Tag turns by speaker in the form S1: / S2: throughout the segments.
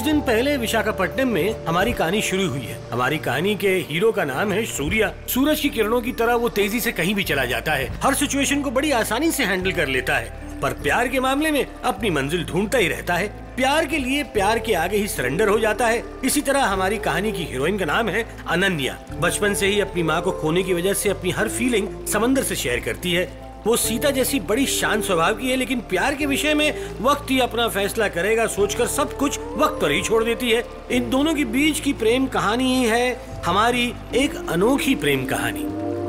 S1: दिन पहले विशाखापट्टनम में हमारी कहानी शुरू हुई है। हमारी कहानी के हीरो का नाम है सूर्या। सूरज की किरणों की तरह वो तेजी से कहीं भी चला जाता है, हर सिचुएशन को बड़ी आसानी से हैंडल कर लेता है, पर प्यार के मामले में अपनी मंजिल ढूंढता ही रहता है। प्यार के लिए प्यार के आगे ही सरेंडर हो जाता है। इसी तरह हमारी कहानी की हीरोइन का नाम है अनन्या। बचपन से ही अपनी माँ को खोने की वजह से अपनी हर फीलिंग समंदर से शेयर करती है। वो सीता जैसी बड़ी शांत स्वभाव की है, लेकिन प्यार के विषय में वक्त ही अपना फैसला करेगा सोचकर सब कुछ वक्त पर ही छोड़ देती है। इन दोनों के बीच की प्रेम कहानी ही है हमारी एक अनोखी प्रेम कहानी।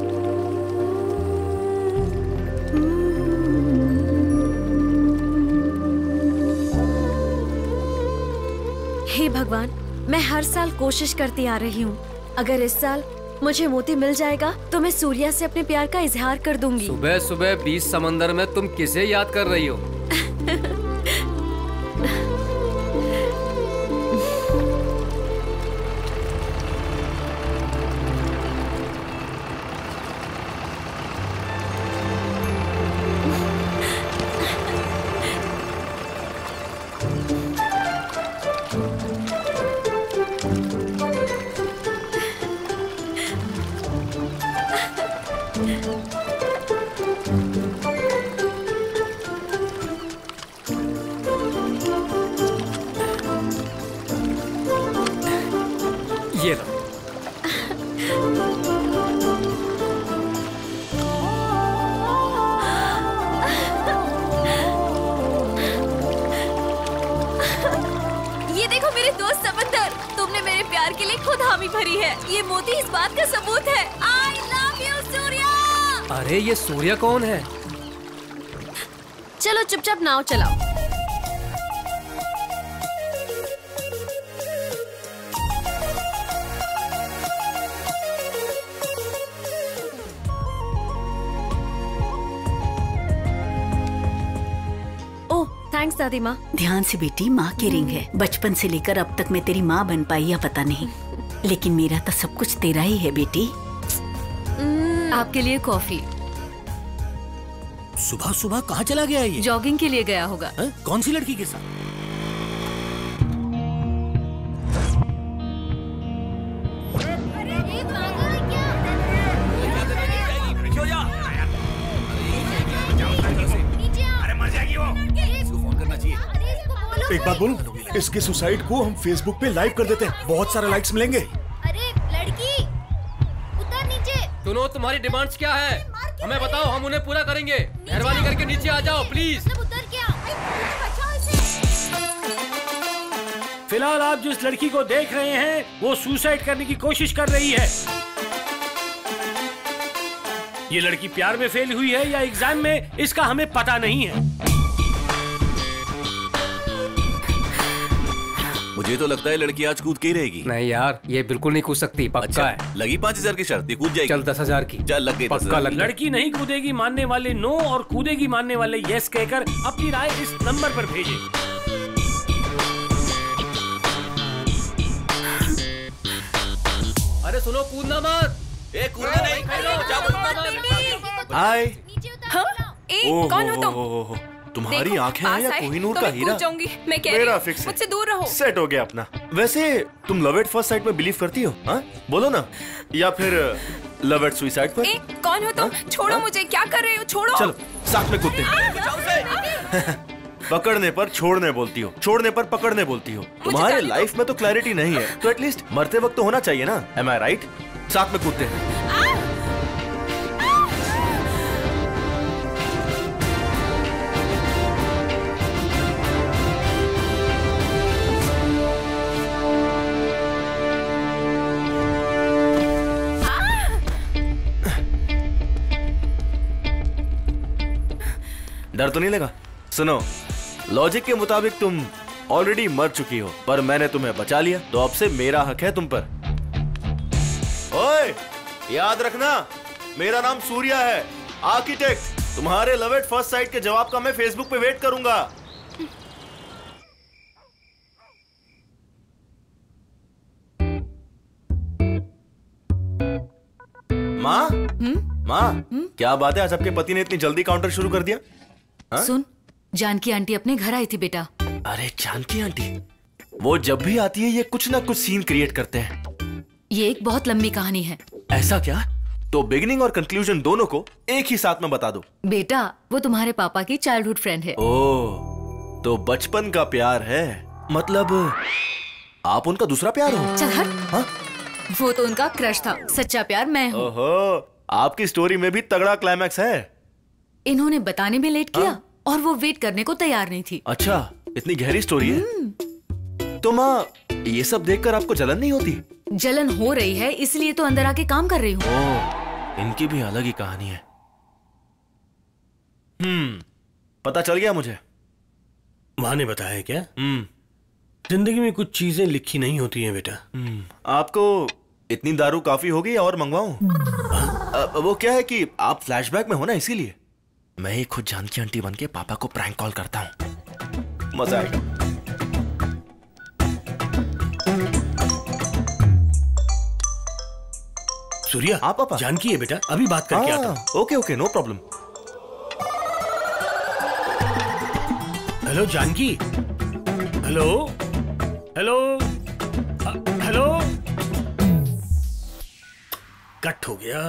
S2: हे भगवान, मैं हर साल कोशिश करती आ रही हूँ। अगर इस साल मुझे मोती मिल जाएगा तो मैं सूर्या से अपने प्यार का इजहार कर दूंगी।
S3: सुबह सुबह बीच समंदर में तुम किसे याद कर रही हो? ये लो।
S2: ये देखो मेरे दोस्त समंदर, तुमने मेरे प्यार के लिए खुद हामी भरी है। ये मोती इस बात का सबूत है। I love you, Surya.
S3: अरे ये सूर्या कौन है?
S2: चलो चुपचाप नाव चलाओ। थैंक्स दादी माँ।
S4: ध्यान से बेटी, माँ की रिंग है। बचपन से लेकर अब तक मैं तेरी माँ बन पाई या पता नहीं, लेकिन मेरा तो सब कुछ तेरा ही है बेटी।
S5: आपके लिए कॉफी।
S1: सुबह सुबह कहाँ चला गया ये?
S5: जॉगिंग के लिए गया होगा।
S1: कौन सी लड़की के साथ?
S6: एक बात बोलूं, इसके सुसाइड को हम फेसबुक पे लाइव कर देते हैं, बहुत सारे लाइक्स मिलेंगे।
S7: अरे लड़की, उतर नीचे।
S3: सुनो, तुम्हारी डिमांड्स क्या है? हमें बताओ, हम उन्हें पूरा करेंगे। मेहरबानी करके नीचे आ जाओ प्लीज।
S7: उतर क्या? बचाओ इसे।
S1: फिलहाल आप जिस लड़की को देख रहे हैं वो सुसाइड करने की कोशिश कर रही है। ये लड़की प्यार में फेल हुई है या एग्जाम में, इसका हमें पता नहीं है।
S8: मुझे तो लगता है लड़की आज कूद के ही रहेगी।
S3: नहीं यार, ये बिल्कुल नहीं कूद सकती। पक्का
S8: अच्छा,
S3: है।
S8: लगी 5000 की शर्त, कूद जाएगी।
S3: चल 10,000 की।
S8: चल लग गई।
S3: पक्का लग।
S1: लड़की नहीं कूदेगी मानने वाले नो और कूदेगी मानने वाले यस कहकर अपनी राय इस नंबर पर भेजें।
S3: अरे सुनो, कूदना मत।
S8: कूदना नहीं।
S3: हाय।
S5: कौन हो तुम?
S6: तुम्हारी आंखें हैं या कोहिनूर का हीरा?
S5: मैं कह
S6: मेरा
S5: रही
S6: फिक्स है।
S5: मुझसे दूर रहो।
S6: सेट हो गया अपना। वैसे तुम लव एट फर्स्ट साइट में बिलीव करती हो? हाँ बोलो ना, या फिर लव एट सुसाइड पर?
S5: कौन हो तुम? छोड़ो मुझे, क्या कर रहे हो? छोड़ो।
S6: चलो साथ में कूदते हैं। पकड़ने पर छोड़ने बोलती हो, छोड़ने पर पकड़ने बोलती हो। तुम्हारे लाइफ में तो क्लैरिटी नहीं है, तो एटलीस्ट मरते वक्त तो होना चाहिए ना। Am I right? साथ में कूदते हैं। डर तो नहीं लगा? सुनो, लॉजिक के मुताबिक तुम ऑलरेडी मर चुकी हो, पर मैंने तुम्हें बचा लिया, तो अब से मेरा हक है तुम पर। ओए, याद रखना, मेरा नाम सूर्या है, आर्किटेक्ट। तुम्हारे लव एट फर्स्ट साइट के जवाब का मैं फेसबुक पे वेट करूंगा। माँ, माँ, क्या बात है, आज आपके पति ने इतनी जल्दी काउंटर शुरू कर दिया?
S5: सुन, जानकी आंटी अपने घर आई थी बेटा।
S6: अरे जानकी आंटी, वो जब भी आती है ये कुछ ना कुछ सीन क्रिएट करते हैं।
S5: ये एक बहुत लंबी कहानी है।
S6: ऐसा क्या? तो बिगिनिंग और कंक्लूजन दोनों को एक ही साथ में बता दो।
S5: बेटा, वो तुम्हारे पापा की चाइल्डहुड फ्रेंड है।
S6: ओह, तो बचपन का प्यार है, मतलब आप उनका दूसरा प्यार हो?
S5: चल हट।
S6: हाँ?
S5: वो तो उनका क्रश था, सच्चा प्यार मैं हूँ।
S6: ओहो, आपकी स्टोरी में भी तगड़ा क्लाइमैक्स है।
S5: इन्होंने बताने में लेट किया और वो वेट करने को तैयार नहीं थी।
S6: अच्छा, इतनी गहरी स्टोरी है। तो माँ, ये सब देखकर आपको जलन नहीं होती?
S5: जलन हो रही है, इसलिए तो अंदर आके काम कर रही हूँ।
S6: ओह, इनकी भी अलग ही कहानी है। पता चल गया मुझे।
S1: माँ ने बताया क्या? जिंदगी में कुछ चीजें लिखी नहीं होती हैं बेटा।
S6: आपको इतनी दारू काफी होगी और मंगवाऊं? वो क्या है कि आप फ्लैशबैक में हो ना, इसीलिए मैं ही खुद जानकी आंटी बन के पापा को प्रैंक कॉल करता हूं। मजा आएगा।
S1: सूर्या,
S6: आप पापा?
S1: जानकी है बेटा, अभी बात करके आता हूं।
S6: Okay okay, no problem.
S1: Hello Janaki. Hello hello hello. Cut हो गया,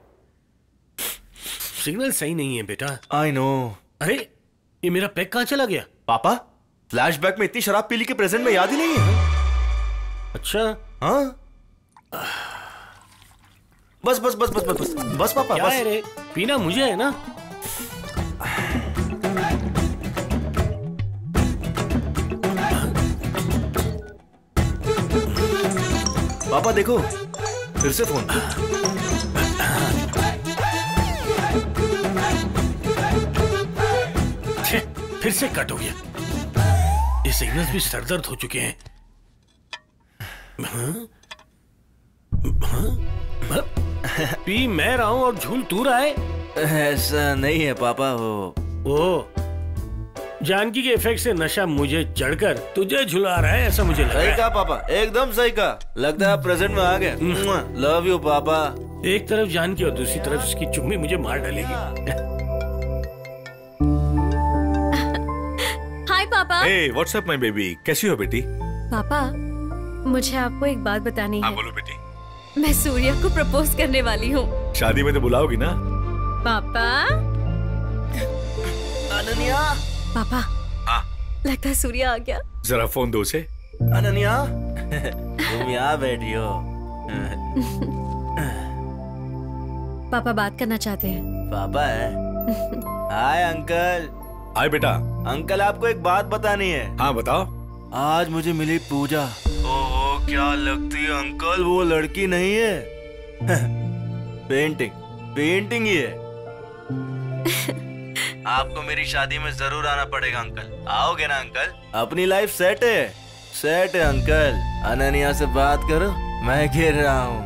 S1: सिग्नल सही नहीं है बेटा।
S6: I know.
S1: अरे, ये मेरा पैक कहाँ चला गया?
S6: पापा, फ्लैशबैक में इतनी शराब पी ली कि प्रेजेंट में याद ही नहीं है।
S1: अच्छा।
S6: हाँ, बस बस बस बस बस बस बस पापा,
S1: क्या
S6: बस।
S1: है रे, पीना मुझे है ना।
S6: पापा देखो, फिर से फोन।
S1: फिर से कट हो गया। ये सिग्नल्स भी सरदर्द हो चुके हैं। पी मैं रहा हूं और झूल तू रहा है।
S6: ऐसा नहीं है पापा,
S1: ओ, जानकी के इफेक्ट से नशा मुझे चढ़कर तुझे झुला रहा है, ऐसा मुझे लग रहा
S6: सही
S1: है।
S6: कहा पापा, एकदम सही कहा। लगता है आप प्रेजेंट में आ गए। लव यू पापा।
S1: एक तरफ जानकी और दूसरी तरफ इसकी चुम्मी मुझे मार डालेगी।
S2: Hi papa.
S9: Hey what's up my baby, कैसी हो बेटी?
S2: पापा, मुझे आपको एक बात बतानी है।
S9: बोलो बेटी।
S2: मैं सूर्या को प्रपोज करने वाली हूँ।
S9: शादी में तो बुलाओगी ना?
S2: पापा।
S6: अनन्या।
S2: पापा, लगता है सूर्या आ गया।
S9: जरा फोन दो उसे।
S6: अनन्या, तुम यहाँ बैठी हो।
S2: पापा बात करना चाहते हैं।
S6: पापा है? Hi uncle.
S9: हाय बेटा।
S6: अंकल, आपको एक बात बतानी है।
S9: हाँ बताओ।
S6: आज मुझे मिली पूजा। ओहो, क्या लगती है अंकल, वो लड़की नहीं है। पेंटिंग ही है। आपको मेरी शादी में जरूर आना पड़ेगा अंकल। आओगे ना अंकल? अपनी लाइफ सेट है अंकल। अनन्या से बात करो, मैं गिर रहा हूँ।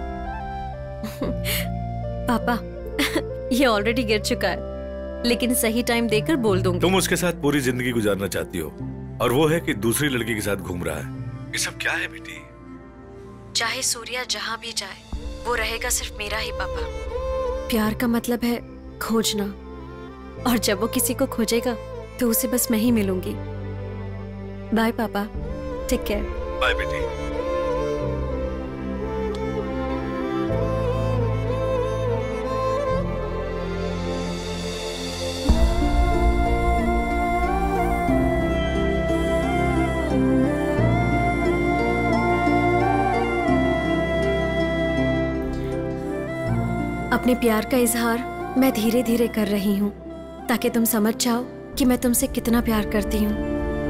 S2: पापा, ये ऑलरेडी गिर चुका है, लेकिन सही टाइम देकर बोल दूंगी।
S9: तुम उसके साथ पूरी जिंदगी गुजारना चाहती हो और वो है कि दूसरी लड़की के साथ घूम रहा है। ये सब क्या है बेटी?
S2: चाहे सूर्या जहाँ भी जाए, वो रहेगा सिर्फ मेरा ही पापा। प्यार का मतलब है खोजना, और जब वो किसी को खोजेगा तो उसे बस मैं ही मिलूंगी। बाय पापा, टेक केयर।
S9: बाय बेटी।
S2: अपने प्यार का इजहार मैं धीरे धीरे कर रही हूँ, ताकि तुम समझ जाओ कि मैं तुमसे कितना प्यार करती हूँ।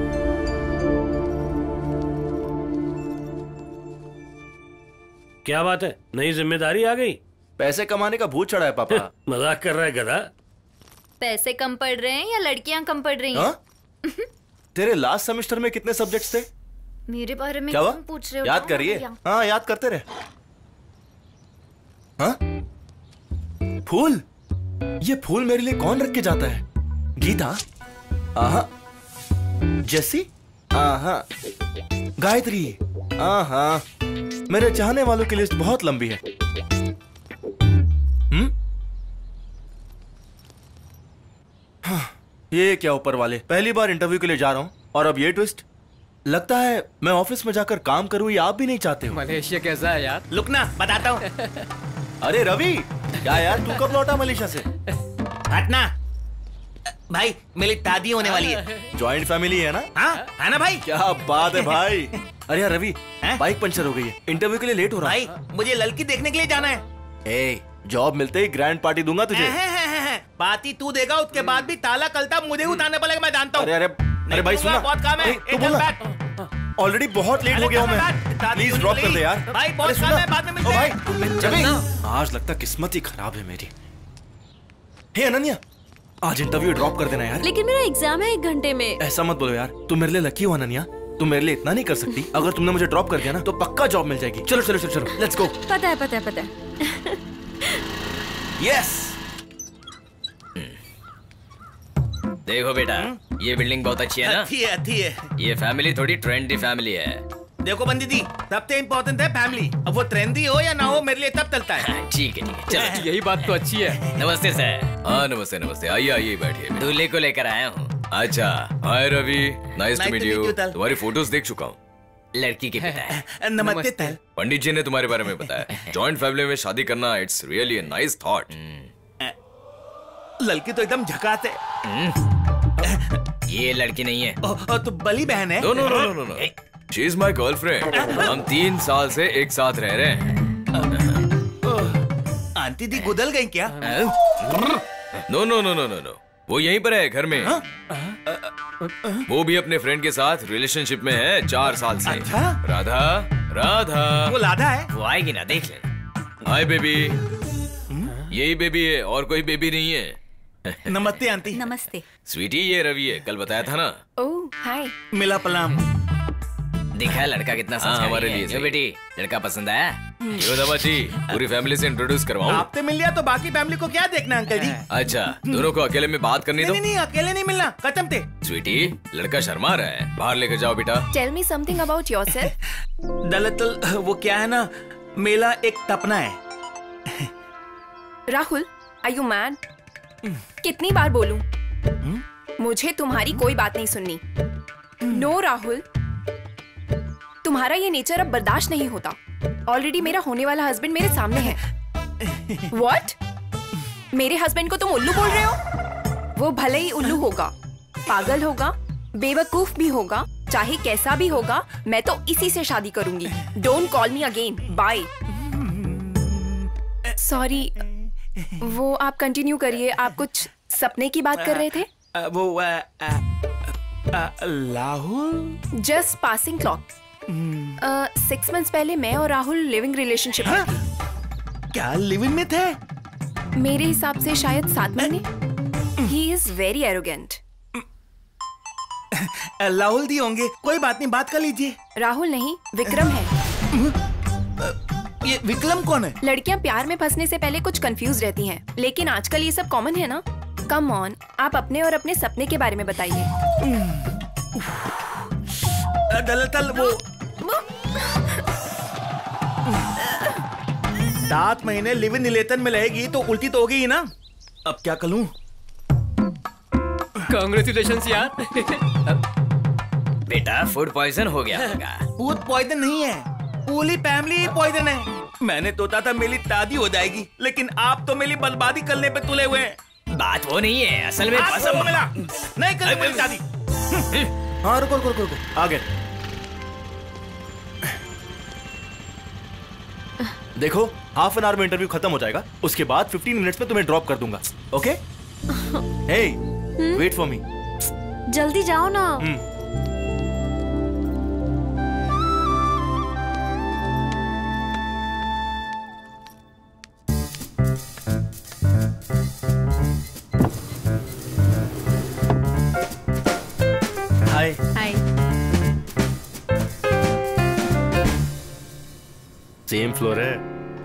S1: क्या बात है, नई जिम्मेदारी आ गई?
S6: पैसे कमाने का भूत चढ़ा है पापा।
S1: मजाक कर रहा है गधा।
S7: पैसे कम पड़ रहे हैं या लड़कियां कम पड़ रही हैं?
S6: हाँ? तेरे लास्ट सेमेस्टर में कितने सब्जेक्ट्स थे?
S7: मेरे बारे में
S6: क्या हुआ?
S7: क्यों पूछ रहे हो?
S6: याद करिए। हाँ, याद करते रहे। हाँ? फूल? ये फूल मेरे लिए कौन रख के जाता है? गीता? आहा। जेसी? आहा। गायत्री? आहा। मेरे चाहने वालों की लिस्ट बहुत लंबी है। हाँ, ये क्या ऊपर वाले, पहली बार इंटरव्यू के लिए जा रहा हूं और अब ये ट्विस्ट। लगता है मैं ऑफिस में जाकर काम करूं, ये आप भी नहीं चाहते हो।
S3: मलेशिया कैसा है यार?
S10: लुक ना, बताता हूँ।
S6: अरे रवि, क्या यार तू कब लौटा मलेशिया से?
S10: हटना भाई, मेरी दादी होने वाली है।
S6: जॉइंट फैमिली है ना?
S10: हाँ है ना भाई?
S6: क्या बात है भाई। अरे यार रवि, बाइक पंचर हो गई है, इंटरव्यू के लिए लेट हो रहा है।
S10: भाई मुझे लड़की देखने के लिए जाना है।
S6: ए, जॉब मिलते ही ग्रैंड पार्टी दूंगा तुझे।
S10: पार्टी तू देगा, उसके बाद भी ताला कलता मुझे उतारने पड़ेगा, मैं जानता हूँ।
S6: अरे भाई सुन ना,
S10: बहुत काम है।
S6: तू बोल ना। ऑलरेडी बहुत लेट हो गया हूँ मैं, प्लीज ड्रॉप कर दे यार।
S10: भाई बहुत काम है, बाद में मिलते हैं।
S6: आज लगता किस्मत ही खराब है मेरी। हे अनन्या, आज इंटरव्यू ड्रॉप कर देना यार।
S2: लेकिन मेरा एग्जाम है 1 घंटे में।
S6: ऐसा मत बोलो यार, तुम मेरे लिए लकी हो अनन्या। तुम मेरे लिए इतना नहीं कर सकती। अगर तुमने मुझे ड्रॉप कर दिया ना तो पक्का जॉब मिल जाएगी। चलो चलो चलो चलो, लेट्स गो।
S2: पता है।
S6: यस।
S11: देखो बेटा, ये बिल्डिंग बहुत अच्छी है ना?
S10: अच्छी है।
S11: ये फैमिली थोड़ी ट्रेंडी फैमिली है।
S10: देखो बंदी जी, सबसे इम्पोर्टेंट है फैमिली। अब वो ट्रेंडी हो या ना हो, मेरे लिए तब चलता है।
S11: ठीक है चलो,
S3: यही बात तो अच्छी है।
S11: नमस्ते सर।
S8: हाँ नमस्ते नमस्ते, आइए आइए बैठिए।
S11: दूल्हे को लेकर आया हूँ।
S8: अच्छा, hi Ravi, nice to meet you.
S10: तल।
S8: तुम्हारी फोटोज देख चुका हूँ।
S11: लड़की के पिता है।
S10: नमस्ते तल।
S8: पंडित जी ने तुम्हारे बारे में बताया। जॉइंट फैमिली में शादी करना, it's really a nice thought.
S10: लड़की तो एकदम झकास है।
S11: ये लड़की नहीं है।
S10: तो बली बहन है।
S8: No no no no no, she is my girlfriend. हम 3 साल से एक साथ रह रहे हैं।
S10: आंटी दी गुदल गई क्या?
S8: No no no no no no, वो यहीं पर है घर में। वो भी अपने फ्रेंड के साथ रिलेशनशिप में है 4 साल से। राधा राधा,
S10: वो राधा है।
S11: वो आएगी ना, देख लेना।
S8: हाय बेबी, यही बेबी है और कोई बेबी नहीं है।
S10: नमस्ते आंटी।
S4: नमस्ते।
S8: स्वीटी, ये रवि है, कल बताया था ना।
S7: ओह हाय।
S10: मिला पलाम।
S11: देखा लड़का कितना संस्कारी
S8: हमारे
S11: है।
S8: लिए
S11: जो बेटी, लड़का पसंद आया?
S8: यो दमाची, पूरी फैमिली से इंट्रोड्यूस करवाऊं?
S10: आपसे मिल लिया तो बाकी फैमिली को क्या देखना अंकल जी?
S8: अच्छा, दोनों को अकेले में बात करनी दो।
S10: नहीं अकेले नहीं मिलना, खत्म थे।
S8: स्वीटी, लड़का शर्मा रहा है, बाहर लेकर जाओ बेटा।
S7: Tell me something about yourself.
S10: दरअसल वो क्या है ना, मेरा एक सपना है।
S7: Rahul, are you mad? कितनी बार बोलूं? मुझे तुम्हारी कोई बात नहीं सुननी। नो राहुल, तुम्हारा ये नेचर अब बर्दाश्त नहीं होता। ऑलरेडी मेरा होने वाला हस्बैंड मेरे सामने है। व्हाट? मेरे हस्बैंड को तुम उल्लू बोल रहे हो? वो भले ही उल्लू होगा, पागल होगा, बेवकूफ भी होगा, चाहे कैसा भी होगा, मैं तो इसी से शादी करूंगी। Don't call me again, bye. Sorry, वो आप कंटिन्यू करिए। आप कुछ सपने की बात कर रहे थे?
S10: वो Rahul
S7: just passing clock. 6 months पहले मैं और राहुल लिविंग रिलेशनशिप में थे।
S10: क्या लिविंग में थे?
S7: मेरे हिसाब से शायद 7 महीने। He is very arrogant.
S10: Rahul दी होंगे, कोई बात नहीं, बात कर लीजिए।
S7: राहुल नहीं, विक्रम है।
S10: ये विक्रम कौन है?
S7: लड़कियां प्यार में फंसने से पहले कुछ कंफ्यूज रहती हैं, लेकिन आजकल ये सब कॉमन है ना। कम ऑन, आप अपने और अपने सपने के बारे में बताइए।
S10: दरअसल वो 7 महीने लिव इन रिलेशन में रहेगी तो उल्टी तो होगी ही ना। अब क्या करूं?
S3: कांग्रेचुलेशंस यार।
S11: बेटा, फूड पॉइजन हो गया होगा।
S10: फूड पॉइजन नहीं है, पूरी फैमिली पॉइजन है। मैंने सोचा था मेरी दादी हो जाएगी, लेकिन आप तो मेरी बर्बादी करने पे तुले हुए हैं।
S11: बात वो नहीं है, असल में
S10: आपको वो मिला नहीं कर मेरी दादी।
S6: हाँ रुको रुको रुको, आ गए। देखो, हाफ एन आवर में इंटरव्यू खत्म हो जाएगा, उसके बाद 15 मिनट्स में तुम्हें ड्रॉप कर दूंगा। Okay? Hey, wait for me.
S2: जल्दी जाओ ना।
S6: हाय।
S2: हाय।
S6: सेम फ्लोर है।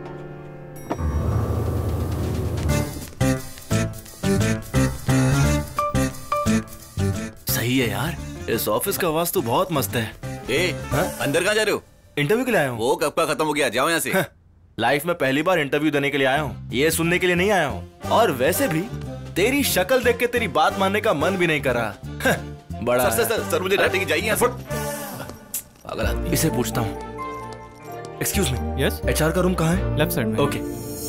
S6: सही है यार, इस ऑफिस का वास्तु बहुत मस्त है।
S8: अंदर कहाँ जा रहे हो?
S6: इंटरव्यू के लिए आया हूँ।
S8: वो कब का खत्म हो गया, जाओ यहाँ से।
S6: लाइफ में पहली बार इंटरव्यू देने के लिए आया हूँ, ये सुनने के लिए नहीं आया हूँ। और वैसे भी तेरी शक्ल देख के तेरी बात मानने का मन भी नहीं कर रहा। बड़ा
S8: सर मुझे डांटेंगे, जाइए यहाँ से।
S6: पागल आदमी। इसे पूछता हूँ। एक्सक्यूज मी,
S12: यस,
S6: एचआर का रूम कहाँ है?
S12: लेफ्ट साइड में।
S6: ओके।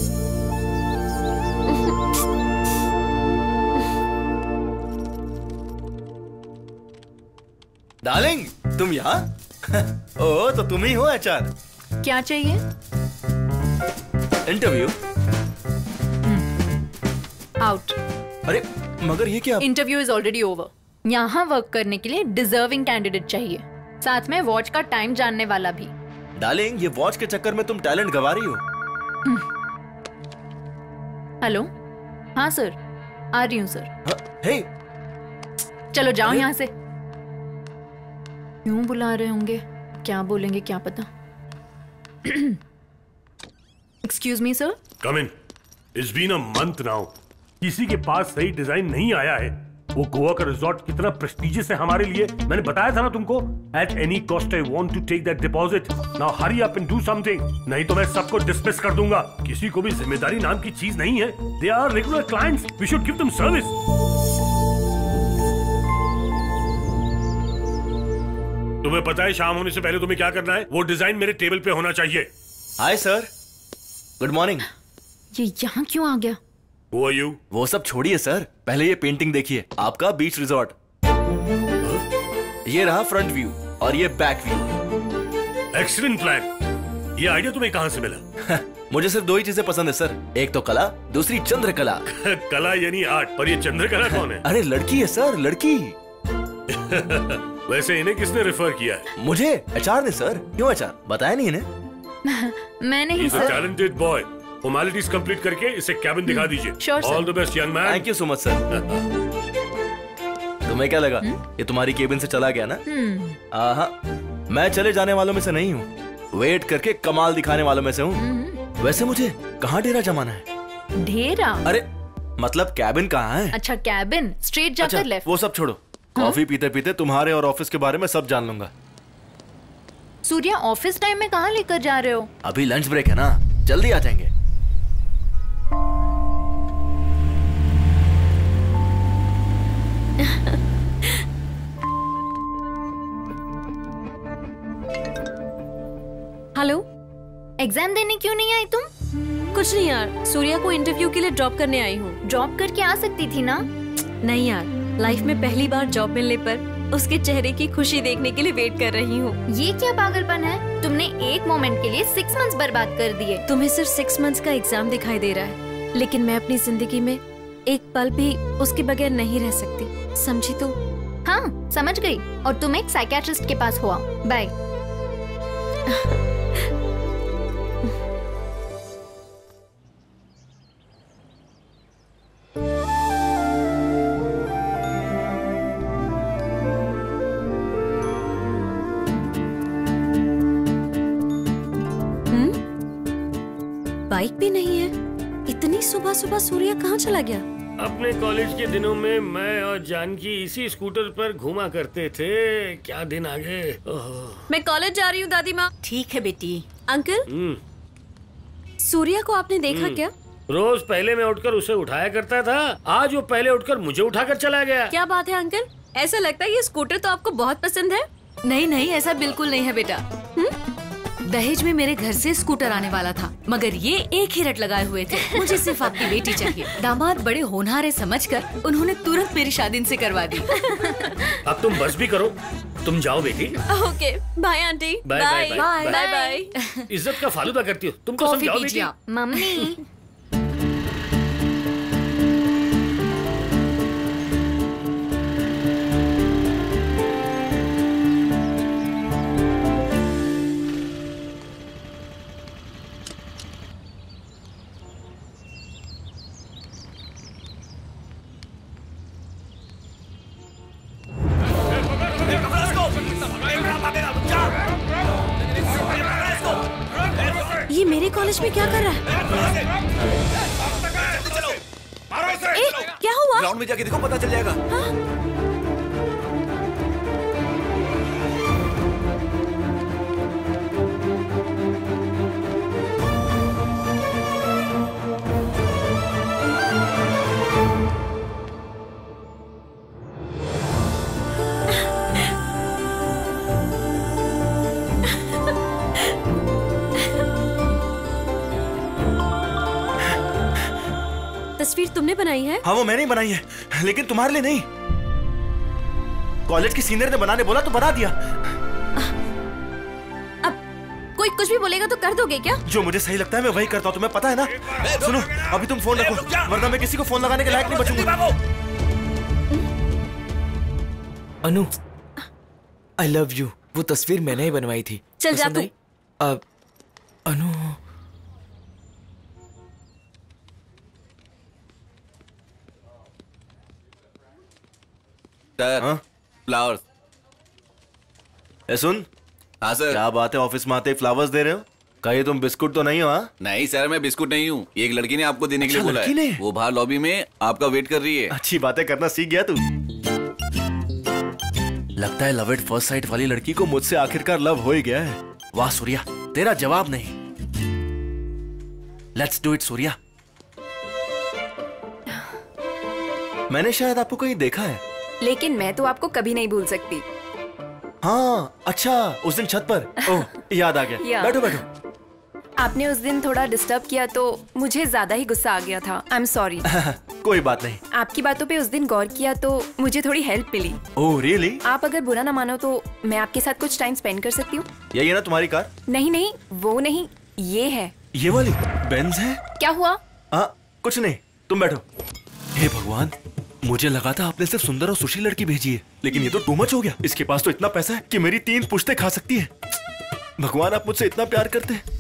S6: डार्लिंग, तुम यहाँ? ओ, तो तुम ही हो एचआर?
S5: क्या चाहिए?
S6: इंटरव्यू।
S5: आउट।
S6: अरे मगर ये क्या?
S5: Interview is already over. यहाँ वर्क करने के लिए डिजर्विंग कैंडिडेट चाहिए, साथ में वॉच का टाइम जानने वाला भी।
S6: डार्लिंग, ये वॉच के चक्कर में तुम टैलेंट गवा रही हो।
S5: हेलो, हाँ सर, आ रही हूँ सर।
S6: हे,
S5: चलो जाओ यहाँ से। क्यों बुला रहे होंगे, क्या बोलेंगे क्या पता। Excuse me sir.
S13: Come in. It's been a month now. किसी के पास सही डिजाइन नहीं आया है। वो गोवा का रिजॉर्ट कितना प्रेस्टिजियस है हमारे लिए, मैंने बताया था ना तुमको। At any cost I want to take that deposit. Now hurry up and do something, नहीं तो मैं सबको डिसमिस कर दूंगा। किसी को भी जिम्मेदारी नाम की चीज नहीं है। They are regular clients, we should give them service. तुम्हें पता है शाम होने से पहले तुम्हें क्या करना है? वो डिजाइन मेरे टेबल पे होना चाहिए।
S6: Hi sir, good morning.
S5: ये यहाँ क्यों आ गया?
S13: Who are you?
S6: वो सब छोड़िए सर, पहले ये पेंटिंग देखिए, आपका बीच रिजॉर्ट। ये रहा फ्रंट व्यू और ये बैक व्यू।
S13: Excellent plan. ये आइडिया तुम्हें कहाँ से मिला?
S6: मुझे सिर्फ दो ही चीजें पसंद है सर, एक तो कला, दूसरी चंद्रकला।
S13: कला यानी आर्ट, पर ये चंद्रकला कौन है?
S6: अरे लड़की है सर, लड़की।
S13: वैसे इन्हें किसने रेफर किया है?
S6: मुझे, एचआर ने सर। क्यों एचआर, बताया नहीं इन्हें?
S5: मैंने ही sir.
S13: Talented boy. Formalities complete करके इसे कैबिन दिखा दीजिए। All the best young man.
S6: Thank you so much sir. तुम्हें क्या लगा ये तुम्हारी केबिन से चला गया ना? मैं चले जाने वालों में से नहीं हूँ, वेट करके कमाल दिखाने वालों में से हूँ। वैसे मुझे कहाँ डेरा जमाना है?
S5: डेरा?
S6: अरे मतलब कैबिन कहाँ है?
S5: अच्छा कैबिन, स्ट्रेट जाकर लेफ्ट।
S6: वो सब छोड़ो, कॉफी पीते पीते तुम्हारे और ऑफिस के बारे में सब जान लूंगा।
S5: सूर्या, ऑफिस टाइम में कहाँ लेकर जा रहे हो?
S6: अभी लंच ब्रेक है ना, जल्दी आ जाएंगे।
S2: हेलो,
S5: एग्जाम देने क्यों नहीं आई तुम?
S2: कुछ नहीं यार, सूर्या को इंटरव्यू के लिए ड्रॉप करने आई हूँ।
S5: ड्रॉप करके आ सकती थी ना?
S2: नहीं यार, लाइफ में पहली बार जॉब मिलने पर उसके चेहरे की खुशी देखने के लिए वेट कर रही हूँ।
S5: ये क्या पागलपन है? तुमने एक मोमेंट के लिए 6 मंथ्स बर्बाद कर दिए।
S2: तुम्हें सिर्फ 6 मंथ्स का एग्जाम दिखाई दे रहा है, लेकिन मैं अपनी जिंदगी में एक पल भी उसके बगैर नहीं रह सकती, समझी तो?
S5: हाँ समझ गई। और तुम एक साइकियाट्रिस्ट के पास हो आओ। बाय।
S2: बाइक भी नहीं है। इतनी सुबह सुबह सूर्या कहाँ चला गया?
S1: अपने कॉलेज के दिनों में मैं और जानकी इसी स्कूटर पर घूमा करते थे। क्या दिन आ गए।
S2: मैं कॉलेज जा रही हूँ दादी माँ।
S4: ठीक है बेटी।
S2: अंकल, सूर्या को आपने देखा क्या?
S1: रोज पहले मैं उठकर उसे उठाया करता था, आज वो पहले उठकर मुझे उठाकर चला गया।
S2: क्या बात है अंकल, ऐसा लगता है ये स्कूटर तो आपको बहुत पसंद है।
S5: नहीं नहीं, ऐसा बिल्कुल नहीं है बेटा। दहेज में मेरे घर से स्कूटर आने वाला था, मगर ये एक ही रट लगाए हुए थे, मुझे सिर्फ आपकी बेटी चाहिए। दामाद बड़े होनहार है समझकर उन्होंने तुरंत मेरी शादी इनसे करवा दी।
S1: अब तुम बस भी करो, तुम जाओ बेटी।
S2: Okay bye aunty.
S1: Bye bye
S2: bye bye bye.
S1: इज्जत का फालूदा करती हो तुम, तो समझाओ बेटी।
S5: मम्मी
S2: ये मेरे कॉलेज में क्या कर रहा है? ए, क्या हुआ?
S6: ग्राउंड में जाके देखो, पता चल जाएगा।
S2: हाँ? तस्वीर तुमने बनाई है?
S6: हाँ वो मैंने ही बनाई है, लेकिन तुम्हारे लिए नहीं। कॉलेज के सीनियर ने बनाने बोला तो बना दिया।
S2: अब कोई कुछ भी बोलेगा तो कर दोगे क्या?
S6: जो मुझे सही लगता है मैं वही करता हूँ, तुम्हें पता है ना। सुनो अभी तुम फोन रखो, वरना मैं किसी को फोन लगाने के लायक नहीं बचूंगा।
S8: अनु, आई लव यू। वो तस्वीर मैंने ही बनवाई थी।
S2: चल जा तू।
S8: Anu,
S10: sir flowers.
S6: सुन।
S10: हाँ सर।
S6: क्या बात है, ऑफिस में आते ही फ्लावर्स दे रहे हो? कहीं तुम बिस्कुट तो नहीं हो? हाँ
S10: नहीं सर, मैं बिस्कुट नहीं हूँ। एक लड़की ने आपको देने के लिए बोला है। वो बाहर लॉबी में आपका वेट कर रही है।
S6: अच्छी बातें करना सीख गया तू। लगता है लव एट फर्स्ट साइट वाली लड़की को मुझसे आखिरकार लव हो ही गया है। वाह सूर्या, तेरा जवाब नहीं। Let's do it Surya. मैंने शायद आपको कहीं देखा है,
S7: लेकिन मैं तो आपको कभी नहीं भूल सकती।
S6: हाँ अच्छा, उस दिन छत पर। ओह याद आ गया। बैठो बैठो।
S7: आपने उस दिन थोड़ा डिस्टर्ब किया तो मुझे ज्यादा ही गुस्सा आ गया था। I am sorry.
S6: कोई बात नहीं।
S7: आपकी बातों पे उस दिन गौर किया तो मुझे थोड़ी हेल्प मिली।
S6: Oh really?
S7: आप अगर बुरा ना मानो तो मैं आपके साथ कुछ टाइम स्पेंड कर सकती हूँ।
S6: यही है ना तुम्हारी कार?
S7: नहीं नहीं, वो नहीं, ये है।
S6: ये वाली बेंज है?
S7: क्या हुआ?
S6: कुछ नहीं, तुम बैठो। हे भगवान, मुझे लगा था आपने सिर्फ सुंदर और सुशील लड़की भेजी है, लेकिन ये तो टू मच हो गया। इसके पास तो इतना पैसा है कि मेरी 3 पुश्तें खा सकती है। भगवान आप मुझसे इतना प्यार करते हैं।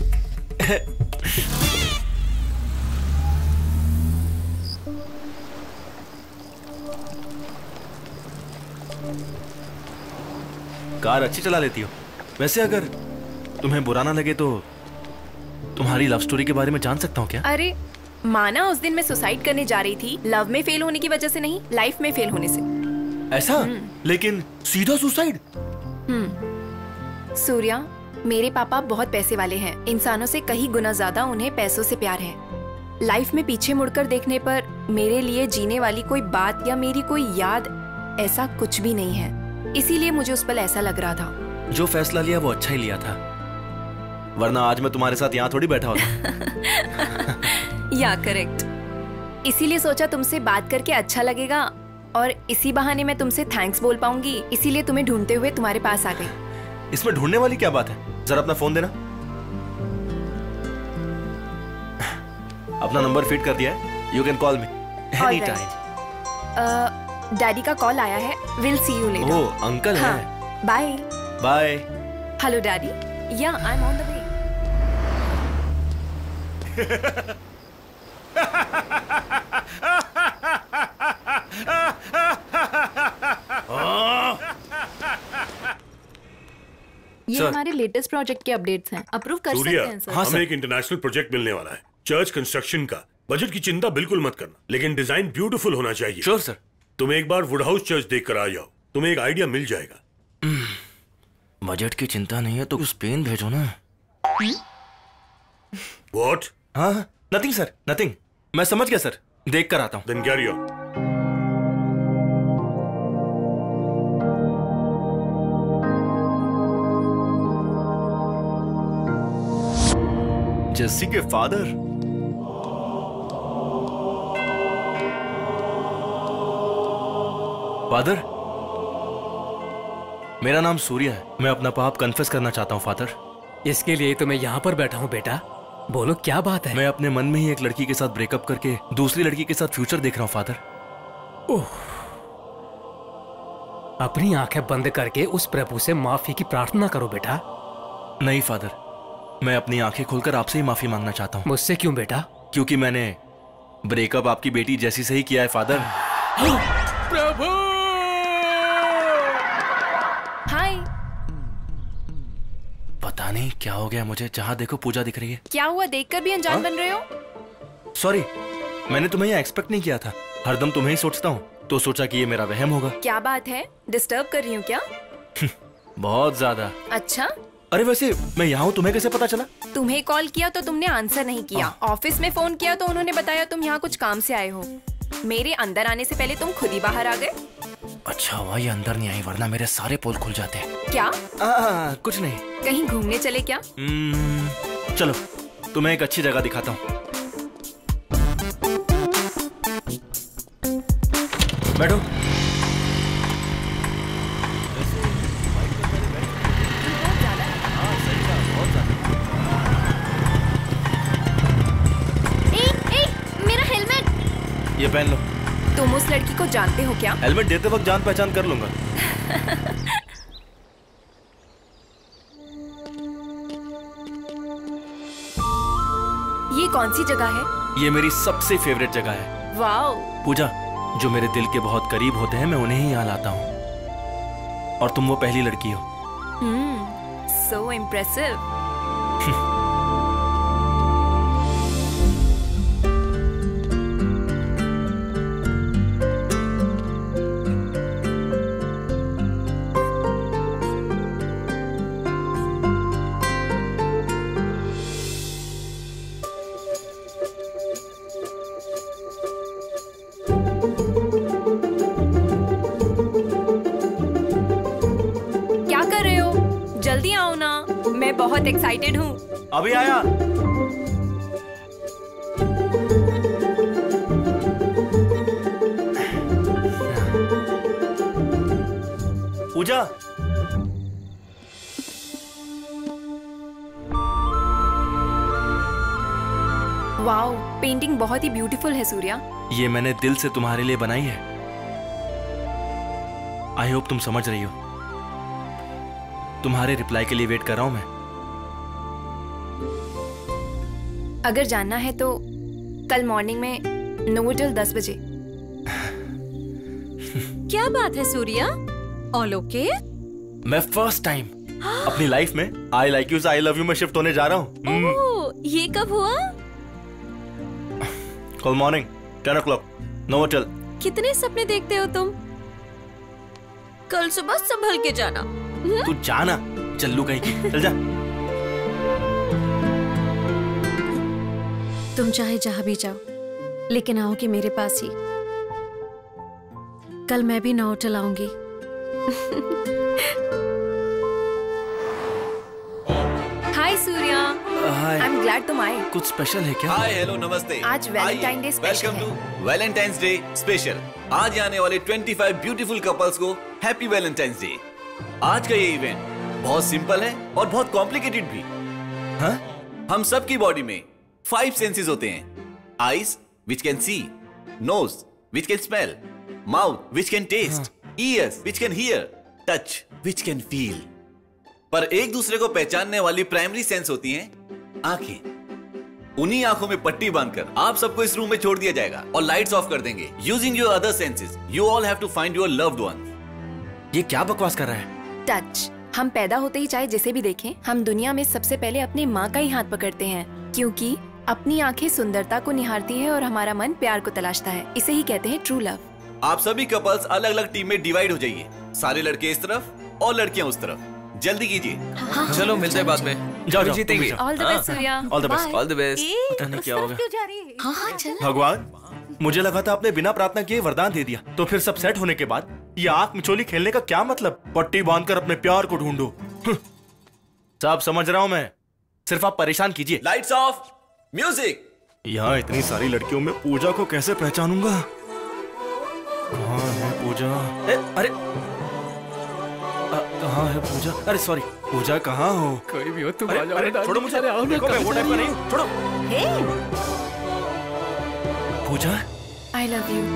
S6: कार अच्छी चला लेती हो। वैसे अगर तुम्हें बुरा ना लगे तो तुम्हारी लव स्टोरी के बारे में जान सकता हूँ क्या?
S7: अरे माना उस दिन मैं सुसाइड करने जा रही थी, लव में फेल होने की वजह से नहीं, लाइफ में फेल होने से।
S6: ऐसा? लेकिन सीधा सुसाइड?
S7: सूर्या, मेरे पापा बहुत पैसे वाले हैं। इंसानों से कहीं गुना ज्यादा उन्हें पैसों से प्यार है। लाइफ में पीछे मुड़कर देखने पर मेरे लिए जीने वाली कोई बात या मेरी कोई याद ऐसा कुछ भी नहीं है। इसीलिए मुझे उस पल ऐसा लग रहा था।
S6: जो फैसला लिया वो अच्छा ही लिया था, वरना आज मैं तुम्हारे साथ यहाँ थोड़ी बैठा होता।
S7: या करेक्ट। इसीलिए सोचा तुमसे बात करके अच्छा लगेगा और इसी बहाने मैं तुमसे थैंक्स बोल पाऊंगी। इसीलिए तुम्हें ढूंढते हुए तुम्हारे पास आ गई।
S6: इसमें ढूंढने वाली क्या बात है? जरा अपना फोन देना। अपना नंबर फीड कर दिया है, you can call me any time.
S7: Daddy का कॉल आया है, will see you later.
S6: Oh uncle है।
S7: Bye
S6: bye.
S7: Hello daddy, yeah I am on the way.
S2: ये हमारे लेटेस्ट प्रोजेक्ट के अपडेट्स हैं, अप्रूव कर सकते हैं सर।
S13: हमें एक इंटरनेशनल प्रोजेक्ट मिलने वाला है, चर्च कंस्ट्रक्शन का। बजट की चिंता बिल्कुल मत करना, लेकिन डिजाइन ब्यूटीफुल होना चाहिए।
S6: Sure sir. तुम
S13: एक बार वुड हाउस चर्च देख कर आ जाओ, तुम्हें एक आइडिया मिल जाएगा।
S6: बजट की चिंता नहीं है तो स्पेन भेजो ना।
S13: What?
S6: हाँ नथिंग सर, नथिंग। मैं समझ गया सर, देख कर आता हूँ।
S13: Then carry on.
S6: जेसी के फादर। फादर, मेरा नाम सूर्य है। मैं अपना पाप कन्फेस करना चाहता हूँ फादर।
S1: इसके लिए तो मैं यहाँ पर बैठा हूँ बेटा। बोलो क्या बात है?
S6: मैं अपने मन में ही एक लड़की के साथ ब्रेकअप करके दूसरी लड़की के साथ फ्यूचर देख रहा हूँ फादर।
S1: ओह, अपनी आंखें बंद करके उस प्रभु से माफी की प्रार्थना करो बेटा।
S6: नहीं फादर, मैं अपनी आंखें खोलकर आपसे ही माफी मांगना चाहता हूँ।
S1: मुझसे क्यों बेटा?
S6: क्योंकि मैंने ब्रेकअप आपकी बेटी जैसी से ही किया है फादर।
S1: प्रभु!
S7: हाय।
S6: पता नहीं क्या हो गया मुझे, जहाँ देखो पूजा दिख रही है।
S7: क्या हुआ, देखकर भी अनजान बन रहे हो?
S6: सॉरी, मैंने तुम्हें यह एक्सपेक्ट नहीं किया था। हरदम तुम्हें ही सोचता हूँ, तो सोचा कि ये मेरा वहम होगा।
S7: क्या बात है, डिस्टर्ब कर रही हूँ क्या?
S6: बहुत ज्यादा।
S7: अच्छा,
S6: अरे वैसे मैं यहाँ हूँ, तुम्हें कैसे पता चला?
S7: तुम्हें कॉल किया तो तुमने आंसर नहीं किया, ऑफिस में फोन किया तो उन्होंने बताया तुम यहाँ कुछ काम से आए हो। मेरे अंदर आने से पहले तुम खुद ही बाहर आ गए।
S6: अच्छा हुआ ये अंदर नहीं आई, वरना मेरे सारे पोल खुल जाते।
S7: क्या?
S6: कुछ नहीं।
S7: कहीं घूमने चले क्या?
S6: चलो तुम्हें एक अच्छी जगह दिखाता हूँ। बैठो।
S7: मेरा हेलमेट।
S6: ये पहन लो।
S7: तुम उस लड़की को जानते हो क्या?
S6: हेलमेट देते वक्त जान पहचान कर लूंगा।
S7: ये कौन सी जगह है?
S6: ये मेरी सबसे फेवरेट जगह है।
S7: वाओ।
S6: पूजा, जो मेरे दिल के बहुत करीब होते हैं मैं उन्हें ही यहाँ लाता हूँ, और तुम वो पहली लड़की हो।
S7: So impressive. मैं बहुत एक्साइटेड हूँ।
S6: अभी आया। पूजा,
S7: वाओ, पेंटिंग बहुत ही ब्यूटीफुल है सूर्या।
S6: ये मैंने दिल से तुम्हारे लिए बनाई है। आई होप तुम समझ रही हो। तुम्हारे रिप्लाई के लिए वेट कर रहा हूं मैं।
S7: अगर जानना है तो कल मॉर्निंग में नोवोटेल 10 बजे।
S2: क्या बात है सूर्या? All okay?
S6: मैं फर्स्ट टाइम अपनी लाइफ में आई लाइक यू से आई लव यू में शिफ्ट होने जा रहा हूँ।
S2: ओह, ये कब हुआ?
S6: कल मॉर्निंग 10 o'clock नोवोटेल।
S2: कितने सपने देखते हो तुम? कल सुबह संभल के जाना।
S6: तू जाना, चल्लू कहीं की, चल जा।
S2: तुम चाहे जहां भी जाओ, लेकिन आओगे मेरे पास ही। कल मैं भी नोवोटेल आऊंगी।
S7: Hi Surya.
S6: Hi.
S7: I am glad तुम आए।
S6: कुछ स्पेशल है क्या?
S10: हाय, हेलो, नमस्ते।
S7: आज Valentine day special
S10: welcome to Valentine's day special. आज आने वाले 25 ब्यूटीफुल कपल्स को हैप्पी वैलेंटाइंस डे। आज का ये इवेंट बहुत सिंपल है और बहुत कॉम्प्लिकेटेड भी।
S6: हाँ?
S10: हम सब की बॉडी में 5 सेंसेस होते हैं। Eyes which can see, nose which can smell, mouth which can taste, ears which can hear, touch which can feel. पर एक दूसरे को पहचानने वाली प्राइमरी सेंस होती हैं आंखें। उन्हीं आंखों में पट्टी बांधकर आप सबको इस रूम में छोड़ दिया जाएगा और लाइट्स ऑफ कर देंगे। Using your other senses you all have to find your loved ones.
S6: ये क्या बकवास कर रहा है?
S7: टच। हम पैदा होते ही चाहे जिसे भी देखें, हम दुनिया में सबसे पहले अपनी माँ का ही हाथ पकड़ते हैं, क्योंकि अपनी आंखें सुंदरता को निहारती है और हमारा मन प्यार को तलाशता है। इसे ही कहते हैं ट्रू लव।
S10: आप सभी कपल्स अलग अलग टीम में डिवाइड हो जाइए। सारे लड़के इस तरफ और लड़कियां उस तरफ। जल्दी कीजिए।
S8: चलो मिलते हैं बाद में।
S6: जाओ,
S8: जीतेंगे।
S7: All the best Surya.
S6: All the best.
S8: All the best.
S6: पता नहीं क्या होगा।
S2: हाँ चल।
S6: भगवान, मुझे लगा था आपने बिना प्रार्थना किए वरदान दे दिया, तो फिर सब सेट होने के बाद ये आंख मिचोली खेलने का क्या मतलब? पट्टी बांधकर अपने प्यार को ढूंढो। सब समझ रहा हूं मैं, सिर्फ आप परेशान कीजिए।
S10: Lights off, music.
S6: यहाँ इतनी सारी लड़कियों में पूजा को कैसे पहचानूंगा? कहाँ है पूजा? अरे कहाँ है पूजा? अरे सॉरी, पूजा कहाँ हो?
S3: कोई भी हो तुम आ जाओ।
S6: अरे छोड़ो मुझे। देखो मैं वो टाइप का नहीं हूँ, छोड़ो। Pooja,
S7: I love you.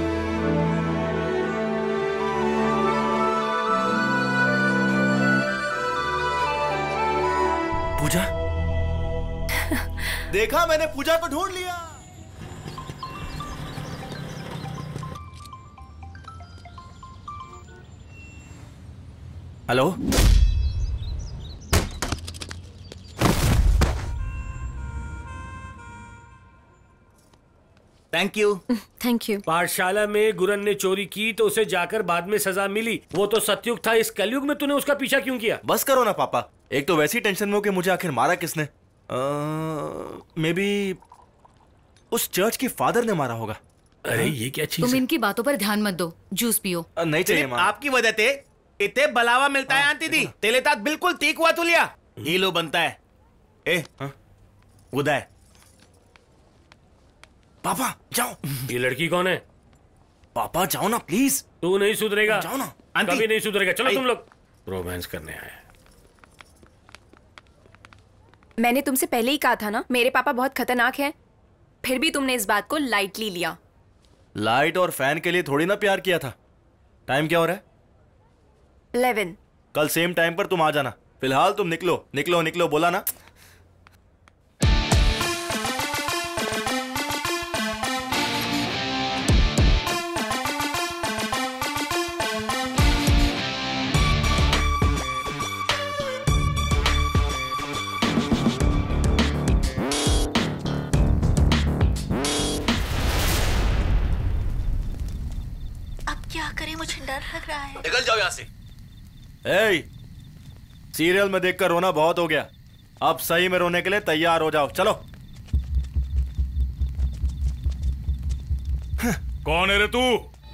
S6: Pooja. देखा, मैंने पूजा को ढूंढ लिया। Hello,
S10: thank you.
S2: Thank you.
S1: पाठशाला में गुरन ने चोरी की तो उसे जाकर बाद में सजा मिली। वो तो सतयुग था, इस कलयुग में तूने उसका पीछा क्यों किया?
S6: बस करो ना पापा। एक तो वैसी टेंशन में हो कि मुझे आखिर मारा किसने। मे बी उस चर्च के फादर ने मारा होगा।
S1: अरे ये क्या चीज
S5: तुम
S1: है?
S5: इनकी बातों पर ध्यान मत दो, जूस पियो।
S6: नहीं चाहिए माँ।
S10: आपकी वजह से इतने बलावा मिलता है आंटी दी। तेले तात बिल्कुल तीक हुआ तुलिया। हीलो बनता है। ए उदय,
S6: पापा जाओ।
S1: ये लड़की कौन है?
S6: पापा जाओ ना प्लीज।
S1: तू नहीं सुधरेगा,
S6: जाओ ना।
S1: कभी नहीं सुधरेगा। चलो तुम लोग रोमांस करने आए।
S7: मैंने तुमसे पहले ही कहा था ना मेरे पापा बहुत खतरनाक हैं, फिर भी तुमने इस बात को लाइटली लिया।
S6: लाइट और फैन के लिए थोड़ी ना प्यार किया था। टाइम क्या हो रहा है?
S7: 11।
S6: कल सेम टाइम पर तुम आ जाना। फिलहाल तुम निकलो निकलो निकलो, बोला ना।
S4: मुझे डर लग रहा है।
S10: निकल जाओ यहाँ से।
S6: सीरियल में देखकर रोना बहुत हो गया, अब सही में रोने के लिए तैयार हो जाओ। चलो।
S9: कौन है रे तू?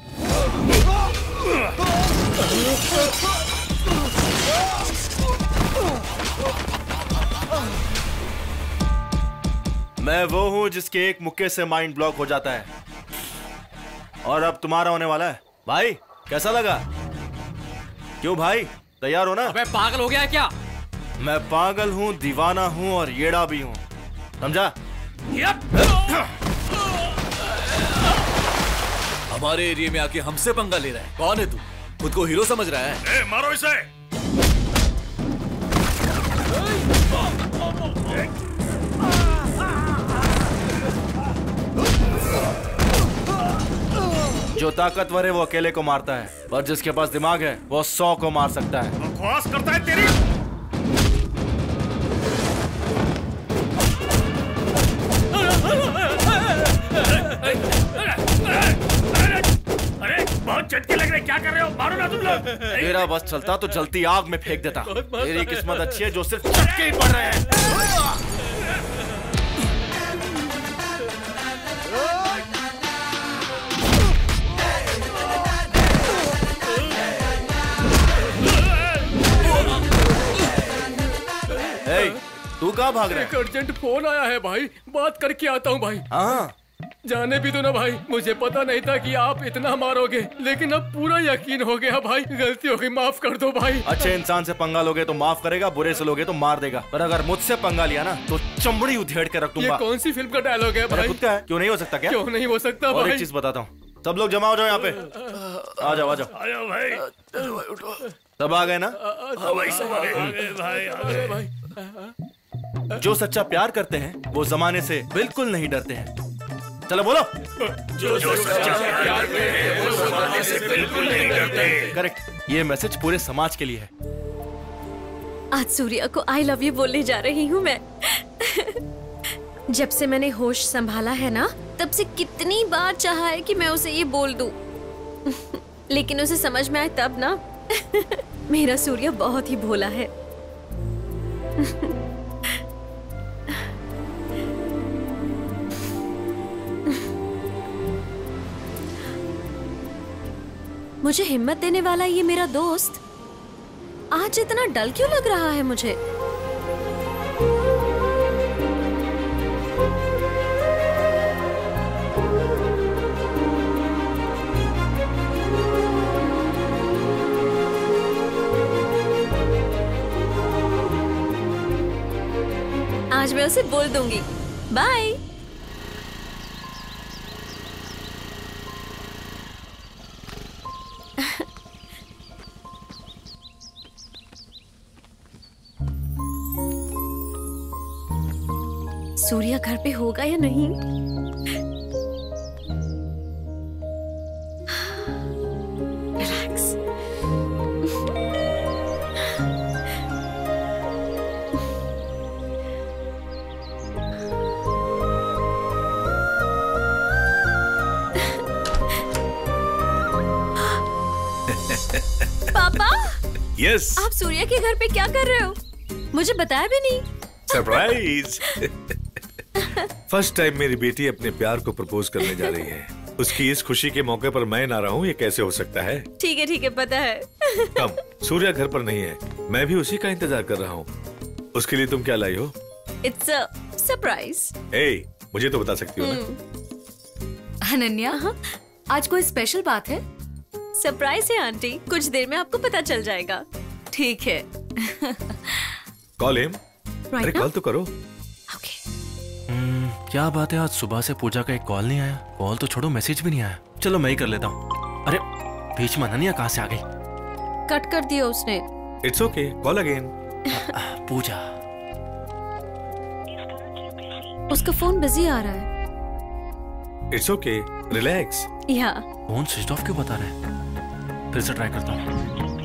S6: मैं वो हूं जिसके एक मुक्के से माइंड ब्लॉक हो जाता है, और अब तुम्हारा होने वाला है। भाई कैसा लगा? क्यों भाई, तैयार हो ना?
S3: अबे पागल हो गया है क्या?
S6: मैं पागल हूं, दीवाना हूं और येड़ा भी हूं, समझा?
S10: हमारे एरिया में आके हमसे पंगा ले रहा है। कौन है तू? खुद को हीरो समझ रहा है?
S9: मारो इसे।
S6: जो ताकतवर है वो अकेले को मारता है, और जिसके पास दिमाग है वो 100 को मार सकता है।
S9: बकवास करता है तेरी।
S13: अरे बहुत झटके लग रहे, क्या कर रहे हो? मारो ना तुम लोग।
S6: तेरा बस चलता तो जलती आग में फेंक देता। तेरी किस्मत अच्छी है जो सिर्फ झटके ही पड़ रहे हैं। तू कहाँ भाग रहा है?
S3: एक अर्जेंट फोन आया है भाई, बात करके आता हूँ भाई।
S6: हाँ
S3: जाने भी दो ना भाई, मुझे पता नहीं था कि आप इतना मारोगे, लेकिन अब पूरा यकीन हो गया भाई। गलती हो गई, माफ कर दो भाई।
S6: अच्छे इंसान से पंगा लोगे तो माफ करेगा, बुरे से लोगे तो मार देगा, पर अगर मुझसे पंगा लिया ना तो चमड़ी उधेड़ के रख दूंगा।
S3: ये कौन सी फिल्म का डायलॉग है भाई?
S6: खुद का है, क्यों नहीं हो सकता? क्या
S3: क्यों नहीं हो सकता
S6: और
S3: भाई?
S6: एक चीज बताता हूँ, सब लोग जमा हो जाओ यहाँ पे। आ जाओ आ जाओ।
S13: आयो भाई।
S6: सब आ गए ना?
S3: भाई
S6: जो सच्चा प्यार करते हैं वो जमाने से बिल्कुल नहीं डरते हैं। चलो बोलो।
S13: जो सच्चा प्यार करते हैं वो जमाने से बिल्कुल नहीं डरते।
S6: करेक्ट, ये मैसेज पूरे समाज के लिए है।
S2: आज सूर्या को आई लव यू बोलने जा रही हूँ मैं। जब से मैंने होश संभाला है ना, तब से कितनी बार चाहा है कि मैं उसे ये बोल दूं, लेकिन उसे समझ में आए तब ना। मेरा सूर्या बहुत ही भोला है। मुझे हिम्मत देने वाला ये मेरा दोस्त आज इतना डल क्यों लग रहा है मुझे? आज मैं उसे बोल दूंगी। बाय। सूर्या घर पे होगा या नहीं? रिलैक्स। पापा,
S9: यस।
S2: आप सूर्या के घर पे क्या कर रहे हो? मुझे बताया भी नहीं।
S9: सरप्राइज। फर्स्ट टाइम मेरी बेटी अपने प्यार को प्रपोज करने जा रही है। उसकी इस खुशी के मौके पर मैं ना रहूं, ये कैसे हो सकता है?
S2: ठीक है पता है।
S9: कम, सूर्या घर पर नहीं है, मैं भी उसी का इंतजार कर रहा हूँ। उसके लिए तुम क्या लाई हो?
S2: It's a surprise.
S9: मुझे तो बता सकती हो ना?
S5: अनन्या, आज कोई स्पेशल बात है?
S2: सरप्राइज है आंटी, कुछ देर में आपको पता चल जाएगा।
S5: ठीक है।
S9: Call him. अरे कॉल तो करो।
S6: क्या बात है, आज सुबह से पूजा का एक कॉल नहीं आया। कॉल तो छोड़ो, मैसेज भी नहीं आया। चलो मैं ही कर लेता हूँ। अरे बीच में अनन्या कहाँ से आ गई?
S2: कट कर दिया उसने।
S9: It's okay, call again.
S6: Pooja,
S2: उसका फोन बिजी आ रहा है।
S9: It's okay, relax.
S2: या
S6: फोन स्विच ऑफ क्यों बता रहे हैं? फिर से ट्राई करता हूँ।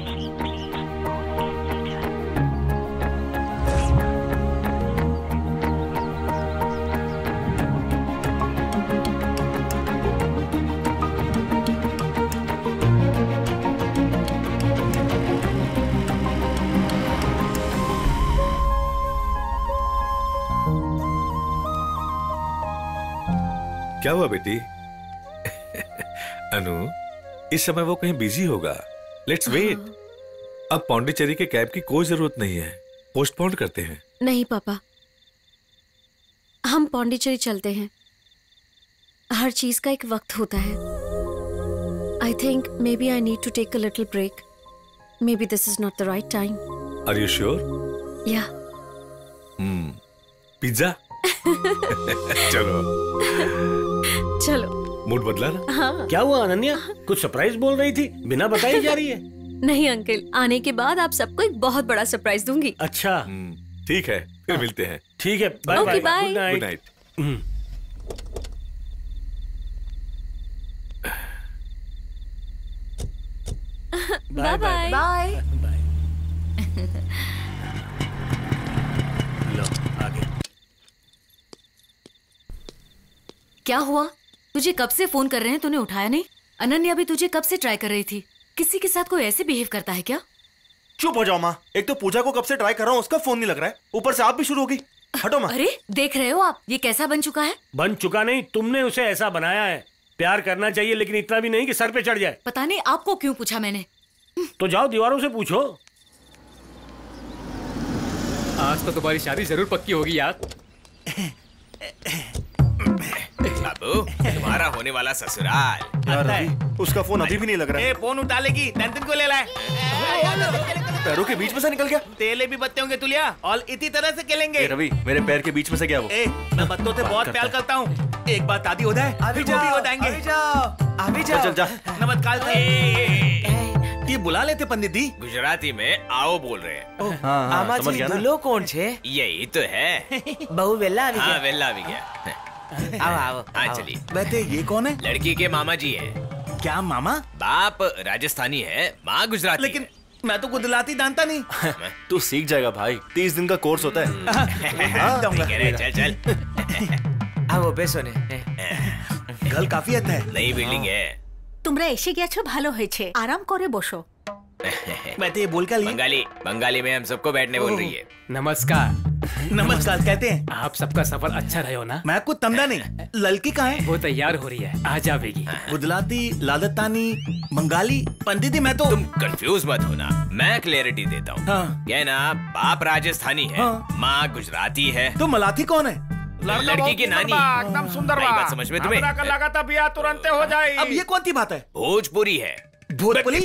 S9: क्या हुआ बेटी? अनु, इस समय वो कहीं बिजी होगा। Let's wait. अब पौंडीचेरी के कैब की कोई जरूरत नहीं है, पोस्टपोन करते हैं।
S2: नहीं पापा, हम पौंडीचेरी चलते हैं। हर चीज का एक वक्त होता है। I think maybe I need to take a little break. Maybe this is not the right time.
S9: Are you sure?
S2: Yeah.
S9: Pizza? चलो
S2: चलो।
S9: मूड बदला ना?
S2: हाँ।
S1: क्या हुआ अनन्या, कुछ सरप्राइज बोल रही थी, बिना बताई जा रही है?
S2: नहीं अंकल, आने के बाद आप सबको एक बहुत बड़ा सरप्राइज दूंगी।
S1: अच्छा
S9: ठीक है, फिर मिलते हैं।
S1: ठीक है, bye bye.
S9: Good night.
S2: Bye bye bye.
S1: लो आगे।
S5: क्या हुआ? तुझे कब से फोन कर रहे हैं, तूने उठाया नहीं? अनन्या भी तुझे कब से ट्राई कर रही थी। किसी के साथ कोई ऐसे बिहेव करता है क्या?
S6: चुप हो जाओ माँ। एक तो पूजा को कब से ट्राई कर रहा हूँ, उसका फोन नहीं लग रहा है, ऊपर से आप भी शुरू हो गई। हटो माँ।
S5: अरे देख रहे हो आप, ये कैसा बन चुका है?
S1: बन चुका नहीं, तुमने उसे ऐसा बनाया है। प्यार करना चाहिए लेकिन इतना भी नहीं कि सर पे चढ़ जाए।
S5: पता नहीं आपको क्यों पूछा मैंने।
S1: तो जाओ दीवारों से पूछो।
S3: आज तो तुम्हारी शादी जरूर पक्की होगी यार।
S8: बाबू, तुम्हारा होने वाला ससुराल।
S6: यार रवि, उसका फोन अभी भी नहीं लग रहा है।
S10: फोन उठा लेगी, टेंशन को ले लाए।
S6: पैरों के बीच में से निकल गया।
S10: तेले भी बत्ते होंगे तुलिया, और इसी तरह से खेलेंगे।
S6: रवि, मेरे पैर के बीच में से क्या वो?
S10: मैं बत्तों से बहुत प्यार करता हूँ। एक बात शादी हो जाए,
S6: अभी
S10: फिर वो भी हो जाएंगे।
S6: अभी चल जा।
S10: नमस्कार। ये बुला लेते पंडित जी।
S8: गुजराती में आओ बोल रहे हैं।
S6: हाँ, समझ गया ना।
S10: कौन छे?
S8: यही तो है।
S10: बहु वेला आ
S8: हाँ, वेला आ गया।
S10: आओ आओ।
S8: हाँ चलिए।
S10: वैसे ये कौन है?
S8: लड़की के मामा जी है।
S10: क्या मामा?
S8: बाप राजस्थानी है, माँ गुजराती।
S10: लेकिन मैं तो गुजराती जानता नहीं।
S6: तू सीख जाएगा भाई, 30 दिन का कोर्स होता है।
S8: चल चल।
S10: आओ बेसो ने। घर काफी अच्छा है।
S8: नई बिल्डिंग है।
S4: তোমরা এসে গেছো, ভালো হয়েছে। আরাম করে বসো।
S10: मैं तो ये बोल कर
S8: बंगाली में हम सबको बैठने बोल रही है।
S3: नमस्कार।
S10: नमस्कार कहते हैं।
S3: आप सबका सफर अच्छा रहे हो ना?
S10: मैं कुछ समझा नहीं। लड़की कहाँ है?
S3: वो तैयार हो रही है, आ जाएगी।
S10: गुजराती, राजस्थानी, बंगाली। पंडित जी मैं तो।
S8: तुम कंफ्यूज मत होना, मैं क्लैरिटी देता हूँ। कहना बाप राजस्थानी है, माँ गुजराती है।
S10: तो मलाठी कौन है?
S8: लड़की की नानी।
S10: एकदम सुंदर
S8: बात समझ में तुम्हें?
S10: लगा बिया तुरंत हो जाए। अब ये कौन सी बात है?
S8: भोजपुरी है।
S10: भोजपुरी?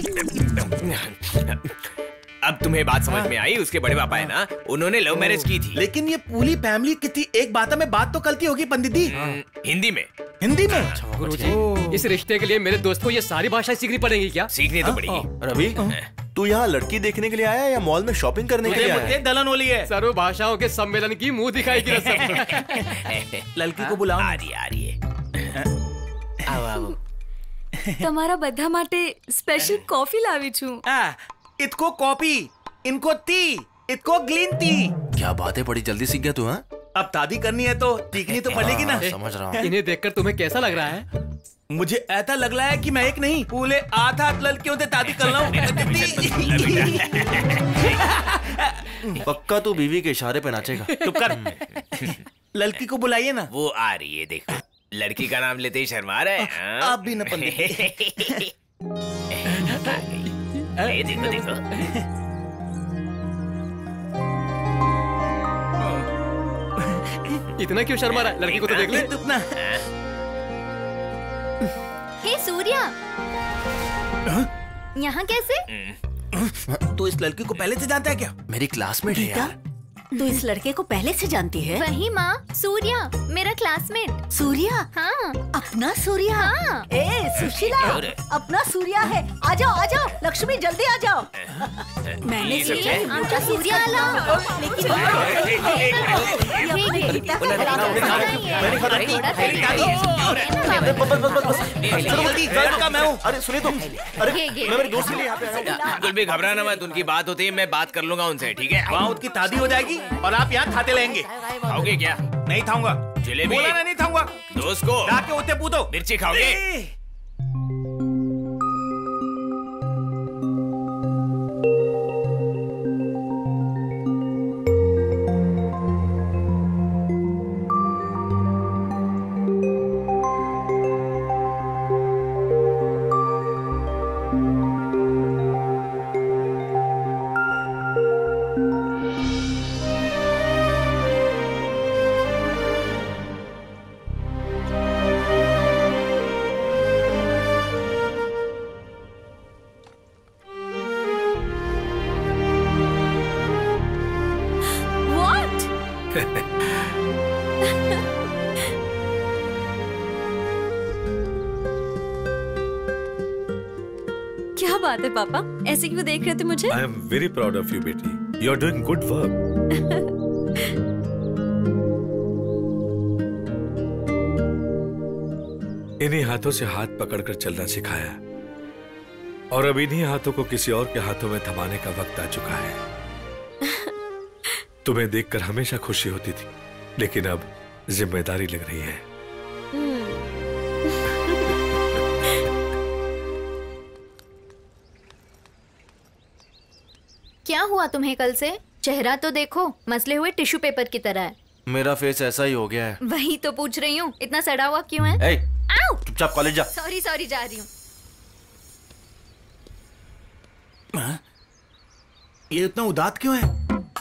S8: अब तुम्हें बात समझ में आई? उसके बड़े पापा है ना, उन्होंने लव मैरिज की थी।
S10: लेकिन ये पूरी फैमिली कितनी एक बात में बात तो करती होगी पंडित जी।
S8: हिंदी में।
S10: हिंदी में?
S3: गुरुजी, इस रिश्ते के लिए मेरे दोस्त को ये सारी भाषाएं सीखनी पड़ेगी क्या?
S8: सीखनी तो पड़ेगी।
S6: रवि, तू यहाँ लड़की देखने के लिए आया या मॉल में शॉपिंग करने के लिए आया?
S10: दलन होली है।
S3: सर्व भाषाओं के सम्मेलन की मुंह दिखाई की रस्म।
S10: लड़की को बुलाओ।
S8: आ रही है।
S10: आओ आओ।
S5: તમારા બધા માટે સ્પેશિયલ કોફી લાવી છું।
S10: इतको कॉफी, इनको टी, इतको ग्रीन टी।
S6: क्या बात है, बड़ी जल्दी सीख गया तू। हाँ,
S10: अब शादी करनी है तो सीखनी तो पड़ेगी ना।
S6: समझ रहा हूँ।
S3: इन्हें देखकर तुम्हें कैसा लग रहा है?
S10: मुझे ऐसा लग रहा है कि मैं एक नहीं पूरे 8 लड़कियों से शादी कर रहा हूँ।
S6: पक्का तू बीवी के इशारे पे नाचेगा।
S10: चुप कर। लड़की को बुलाइए ना।
S8: वो आ रही है, देखो। लड़की का नाम लेते ही शर्मा रहा है।
S10: आप भी न पंडित।
S8: देखो देखो।
S3: इतना क्यों शर्मा रहा है? लड़की को तो देख ले।
S10: अपना।
S4: हे
S12: सूर्या, यहाँ कैसे?
S14: तो इस लड़की को पहले से जानता है क्या?
S6: मेरी क्लासमेट है यार।
S4: तू इस लड़के को पहले से जानती है?
S12: वही माँ, सूर्या, मेरा क्लासमेट।
S4: सूर्या?
S12: हाँ।
S4: अपना सूर्या?
S12: हाँ।
S4: ए सुशीला, अपना सूर्या है। आ जाओ आ जाओ, लक्ष्मी जल्दी आ जाओ। मैंने सोचा
S12: आमचा सूर्या आला, लेकिन
S6: मैं हूँ। अरे सुनिए तो, अरे मैं मेरे दोस्त के लिए यहाँ पे आया हूँ।
S8: बिल्कुल भी घबराना मत, उनकी बात होती है, मैं बात कर लूंगा उनसे, ठीक है?
S14: वहाँ उसकी शादी हो जाएगी और आप यहाँ खाते रहेंगे।
S8: खाओगे क्या?
S14: नहीं खाऊंगा।
S8: जलेबी?
S14: बोला ना नहीं खाऊंगा।
S8: दोस्त को
S14: जाके उसे पूछो।
S8: मिर्ची खाओगे?
S2: क्या बात है पापा, ऐसे क्यों देख रहे थे मुझे?
S9: I am very proud of you बेटी, you are doing good work. इन्हीं हाथों से हाथ पकड़कर चलना सिखाया और अब इन्हीं हाथों को किसी और के हाथों में थमाने का वक्त आ चुका है। तुम्हें देखकर हमेशा खुशी होती थी, लेकिन अब जिम्मेदारी लग रही है।
S12: क्या हुआ तुम्हें कल से? चेहरा तो देखो, मसले हुए टिश्यू पेपर की तरह है।
S6: मेरा फेस ऐसा ही हो गया है।
S12: वही तो पूछ रही हूँ, इतना सड़ा हुआ क्यों है?
S6: चुपचाप कॉलेज जा।
S12: सॉरी सॉरी, जा रही हूँ।
S14: ये इतना उदास क्यों है?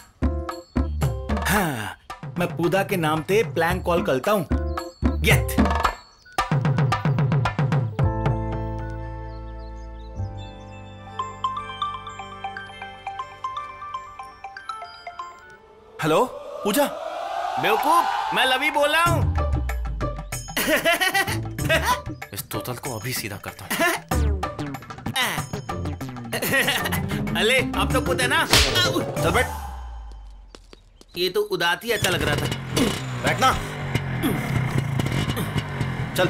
S14: हाँ, मैं पूजा के नाम पे प्लैंक कॉल करता हूँ। गेट।
S6: हेलो पूजा।
S14: बेवकूफ, मैं लवी बोल रहा हूँ।
S6: इस तोतल को अभी सीधा करता हूँ।
S14: अले अब तो कुछ है ना।
S6: चल बैठ।
S14: ये तो उदास ही अच्छा लग रहा था।
S6: बैठना। चल।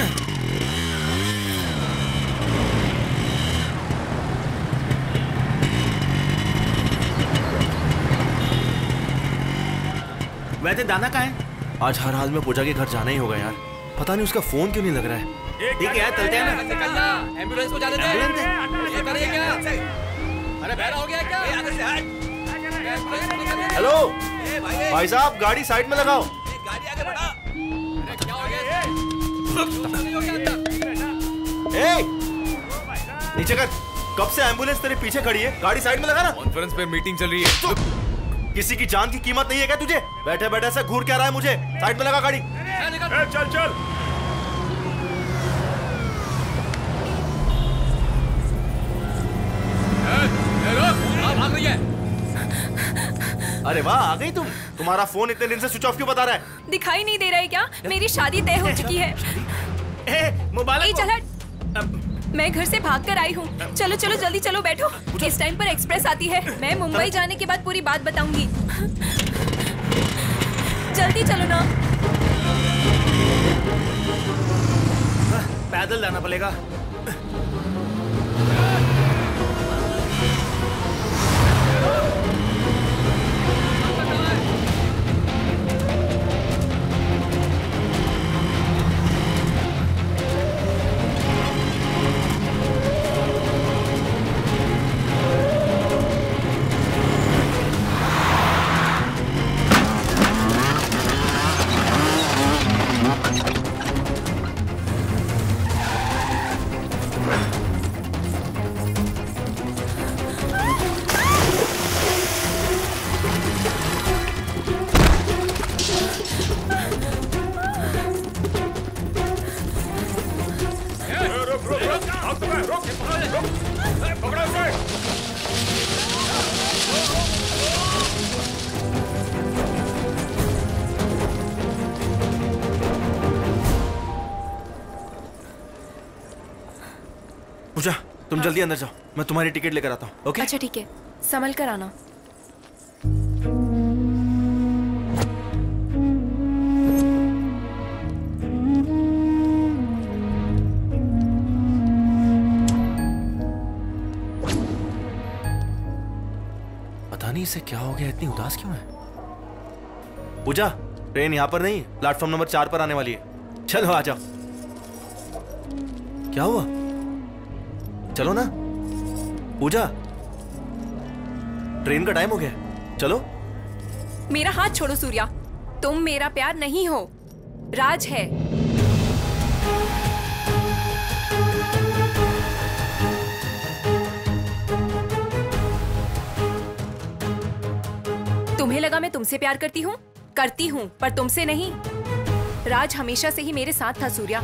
S14: वैसे दाना कहाँ है?
S6: आज हर हाल में पूजा के घर जाना ही होगा यार। पता नहीं उसका फोन क्यों नहीं लग रहा है।
S14: ठीक है यार, चलते हैं ना।
S8: एम्बुलेंस को जाने दे। ये करिए क्या? अरे बहरा हो गया क्या?
S6: हेलो भाई साहब, गाड़ी साइड में लगाओ।
S8: गाड़ी आगे बढ़ा। अरे क्या हो गया?
S6: ए, नीचे कर। कब से एम्बुलेंस तेरे पीछे खड़ी है? गाड़ी साइड में लगा ना।
S8: कॉन्फ्रेंस पे मीटिंग चल रही है।
S6: किसी की जान की कीमत नहीं है क्या तुझे? बैठे बैठे से घूर क्या रहा है मुझे? साइड में लगा गाड़ी।
S13: चल चल।
S8: भाग रही है।
S6: अरे वाह, आ गई तुम। तुम्हारा फोन इतने दिन से स्विच ऑफ क्यों बता रहा है?
S7: दिखाई नहीं दे रहा है क्या? मेरी शादी तय हो चुकी है।
S14: मोबाइल
S7: चल हट। मैं घर से भाग कर आई हूँ। चलो चलो जल्दी चलो, बैठो। इस टाइम पर एक्सप्रेस आती है। मैं मुंबई जाने के बाद पूरी बात बताऊंगी। जल्दी चलो ना।
S14: पैदल जाना पड़ेगा।
S6: पूजा, तुम जल्दी अंदर जाओ, मैं तुम्हारी टिकट लेकर आता हूँ। ओके?
S7: अच्छा ठीक है, संभल कर आना।
S6: पता नहीं इसे क्या हो गया, इतनी उदास क्यों है? पूजा, ट्रेन यहाँ पर नहीं, प्लेटफॉर्म नंबर 4 पर आने वाली है। चलो आ जाओ। क्या हुआ? चलो ना। पूजा, ट्रेन का टाइम हो गया, चलो।
S7: मेरा हाथ छोड़ो सूर्या, तुम मेरा प्यार नहीं हो, राज है। तुम्हें लगा मैं तुमसे प्यार करती हूँ, पर तुमसे नहीं। राज हमेशा से ही मेरे साथ था सूर्या।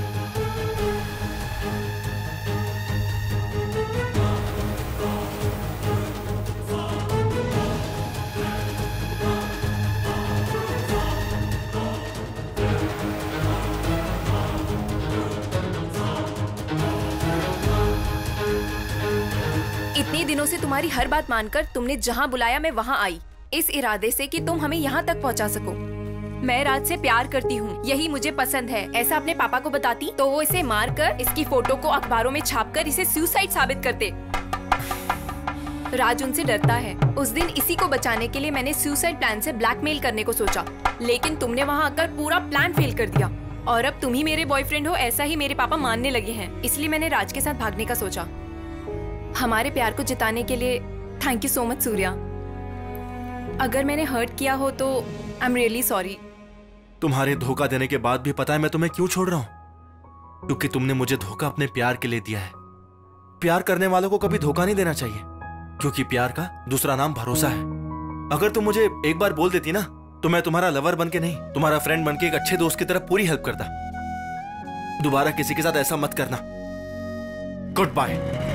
S7: इतने दिनों से तुम्हारी हर बात मानकर तुमने जहाँ बुलाया मैं वहाँ आई, इस इरादे से कि तुम हमें यहाँ तक पहुँचा सको। मैं राज से प्यार करती हूँ, यही मुझे पसंद है। ऐसा अपने पापा को बताती तो वो इसे मारकर इसकी फोटो को अखबारों में छापकर इसे सुसाइड साबित करते। राज उनसे डरता है। उस दिन इसी को बचाने के लिए मैंने सुसाइड प्लान से ब्लैकमेल करने को सोचा, लेकिन तुमने वहाँ आकर पूरा प्लान फेल कर दिया और अब तुम ही मेरे बॉयफ्रेंड हो, ऐसा ही मेरे पापा मानने लगे हैं। इसलिए मैंने राज के साथ भागने का सोचा। हमारे प्यार को जिताने के लिए thank you so much Surya. अगर मैंने हर्ट किया हो तो आई एम रियली सॉरी।
S6: तुम्हारे धोखा देने के बाद भी पता है मैं तुम्हें क्यों छोड़ रहा हूं? क्योंकि तुमने मुझे धोखा अपने प्यार के लिए दिया है। प्यार करने वालों को कभी धोखा नहीं देना चाहिए, क्योंकि प्यार का दूसरा नाम भरोसा है। अगर तुम मुझे एक बार बोल देती ना, तो मैं तुम्हारा लवर बन के नहीं, तुम्हारा फ्रेंड बन के एक अच्छे दोस्त की तरह पूरी हेल्प करता। दोबारा किसी के साथ ऐसा मत करना। Goodbye.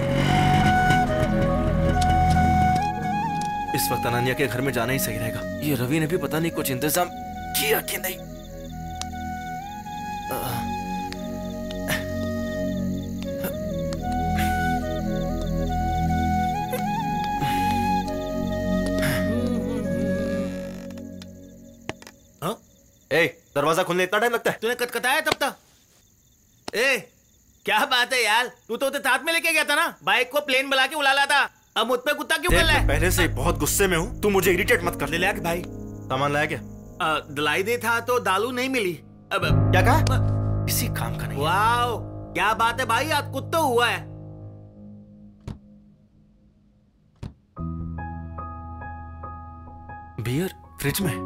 S6: इस वक्त अनन्या के घर में जाना ही सही रहेगा। ये रवि ने भी पता नहीं कुछ इंतजाम किया कि नहीं। ए, दरवाजा खुलने इतना टाइम लगता है?
S14: तूने कटकटाया तब तक? ए, क्या बात है यार, तू तो साथ में लेके गया था ना, बाइक को प्लेन बुला के उड़ा लाया था। अब मुझ पे कुत्ता क्यों कर रहा है?
S6: पहले से बहुत गुस्से में हूँ, तू मुझे इरिटेट मत कर।
S14: ले लिया भाई,
S6: सामान लाया क्या?
S14: दिलाई दे था तो दालू नहीं मिली। अब
S6: क्या कहा? इसी काम का नहीं।
S14: वाओ, क्या बात है भाई, आज कुछ तो हुआ है।
S6: बियर फ्रिज में?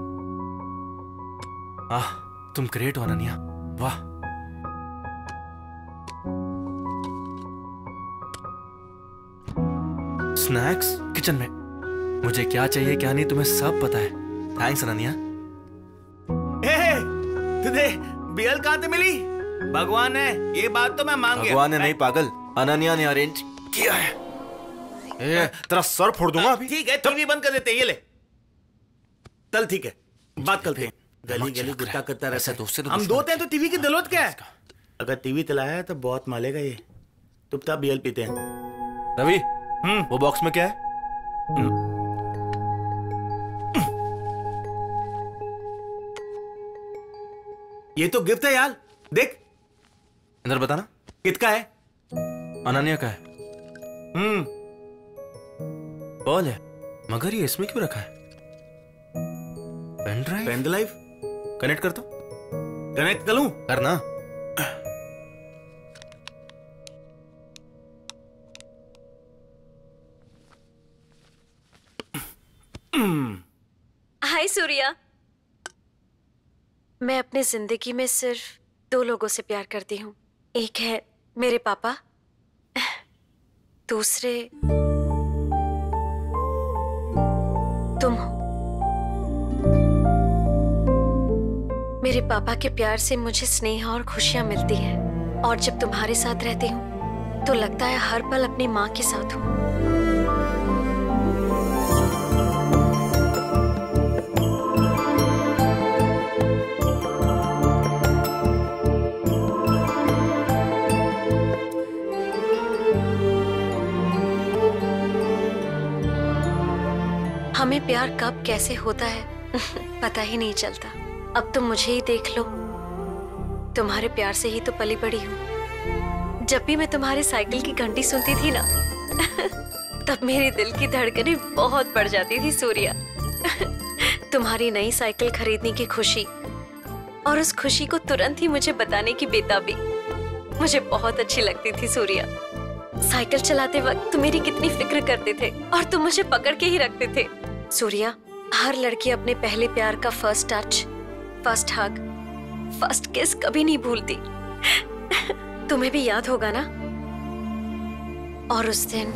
S6: आह, तुम ग्रेट हो अनन्या, वाह। स्नैक्स किचन में। मुझे क्या चाहिए क्या नहीं तुम्हें सब पता है। थैंक्स अनन्या।
S14: तुझे बियर कहाँ से मिली? भगवान है, ये बात तो मैं मान गया।
S6: भगवान ने नहीं पागल, अनन्या ने अरेंज किया है। तेरा सर फोड़ दूंगा अभी।
S14: ठीक है, टीवी बंद कर देते हैं, ये ले। चल ठीक है, बात करते हैं। गली गली गुस्सा करता रहता है। हम दो हैं तो टीवी की जरूरत क्या है? अगर टीवी चलाया है तो बहुत मालेगा ये। चुपचाप बियर पीते हैं।
S6: रवि, वो बॉक्स में क्या है?
S14: ये तो गिफ्ट है यार, देख।
S6: अंदर बताना।
S14: किसका है?
S6: अनन्या का है। बॉल है, मगर ये इसमें क्यों रखा है? Pen drive?
S14: Pen drive
S6: connect कर दो।
S14: कनेक्ट कर लूं?
S6: करना।
S2: हाय सूर्या। मैं अपनी जिंदगी में सिर्फ 2 लोगों से प्यार करती हूँ। एक है मेरे पापा, दूसरे तुम हो। मेरे पापा के प्यार से मुझे स्नेह और खुशियां मिलती हैं, और जब तुम्हारे साथ रहती हूँ तो लगता है हर पल अपनी माँ के साथ हूँ। हमें प्यार कब कैसे होता है पता ही नहीं चलता। अब तुम मुझे ही देख लो, तुम्हारे प्यार से ही तो पली बड़ी हूँ। जब भी मैं तुम्हारे साइकिल की घंटी सुनती थी ना तब मेरे दिल की धड़कनें बहुत बढ़ जाती थी सूर्या। तुम्हारी नई साइकिल खरीदने की खुशी और उस खुशी को तुरंत ही मुझे बताने की बेताबी मुझे बहुत अच्छी लगती थी सूर्या। साइकिल चलाते वक्त तुम मेरी कितनी फिक्र करते थे और तुम मुझे पकड़ के ही रखते थे। सूर्या, हर लड़की अपने पहले प्यार का first touch, first hug, first kiss कभी नहीं भूलती। तुम्हें भी याद होगा ना? और उस दिन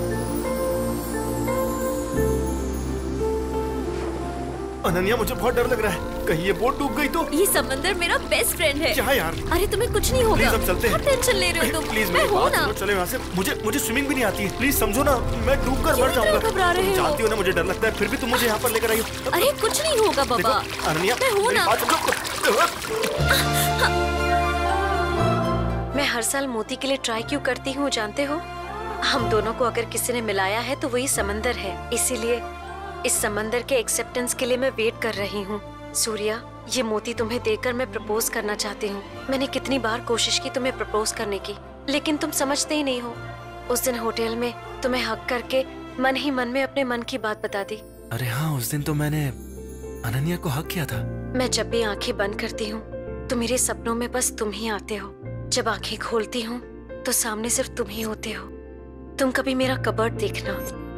S6: अनन्या, मुझे बहुत डर लग रहा है, कहीं ये बोट डूब गई तो।
S2: ये समंदर मेरा बेस्ट फ्रेंड है।
S6: क्या यार?
S2: अरे तुम्हें कुछ नहीं होगा।
S6: प्लीज हम चलते हैं।
S2: टेंशन ले रहे हो तुम।
S6: प्लीज मेरी बात सुनो, चले यहाँ से। मुझे स्विमिंग भी नहीं आती है, प्लीज समझो ना, मैं डूब कर मर जाऊंगा।
S2: घबरा रहे हो?
S6: जानती हो ना मुझे डर लगता है, फिर भी तुम मुझे यहाँ पर लेकर आई हो।
S2: अरे कुछ नहीं होगा बाबा।
S6: अनन्या,
S2: मैं हूँ ना। मैं हर साल मोती के लिए ट्राई क्यों करती हूँ जानते हो? हम दोनों को अगर किसी ने मिलाया है तो वही समंदर है, इसीलिए इस समंदर के एक्सेप्टेंस के लिए मैं वेट कर रही हूँ। सूर्या, ये मोती तुम्हें देकर मैं प्रपोज करना चाहती हूँ। मैंने कितनी बार कोशिश की तुम्हें प्रपोज करने की, लेकिन तुम समझते ही नहीं हो। उस दिन होटल में तुम्हें हक करके मन ही मन में अपने मन की बात बता दी।
S6: अरे हाँ, उस दिन तो मैंने अनन्या को हक किया था।
S2: मैं जब भी आंखें बंद करती हूँ तो मेरे सपनों में बस तुम ही आते हो। जब आंखें खोलती हूँ तो सामने सिर्फ तुम ही होते हो। तुम कभी मेरा कबर्ड देखना।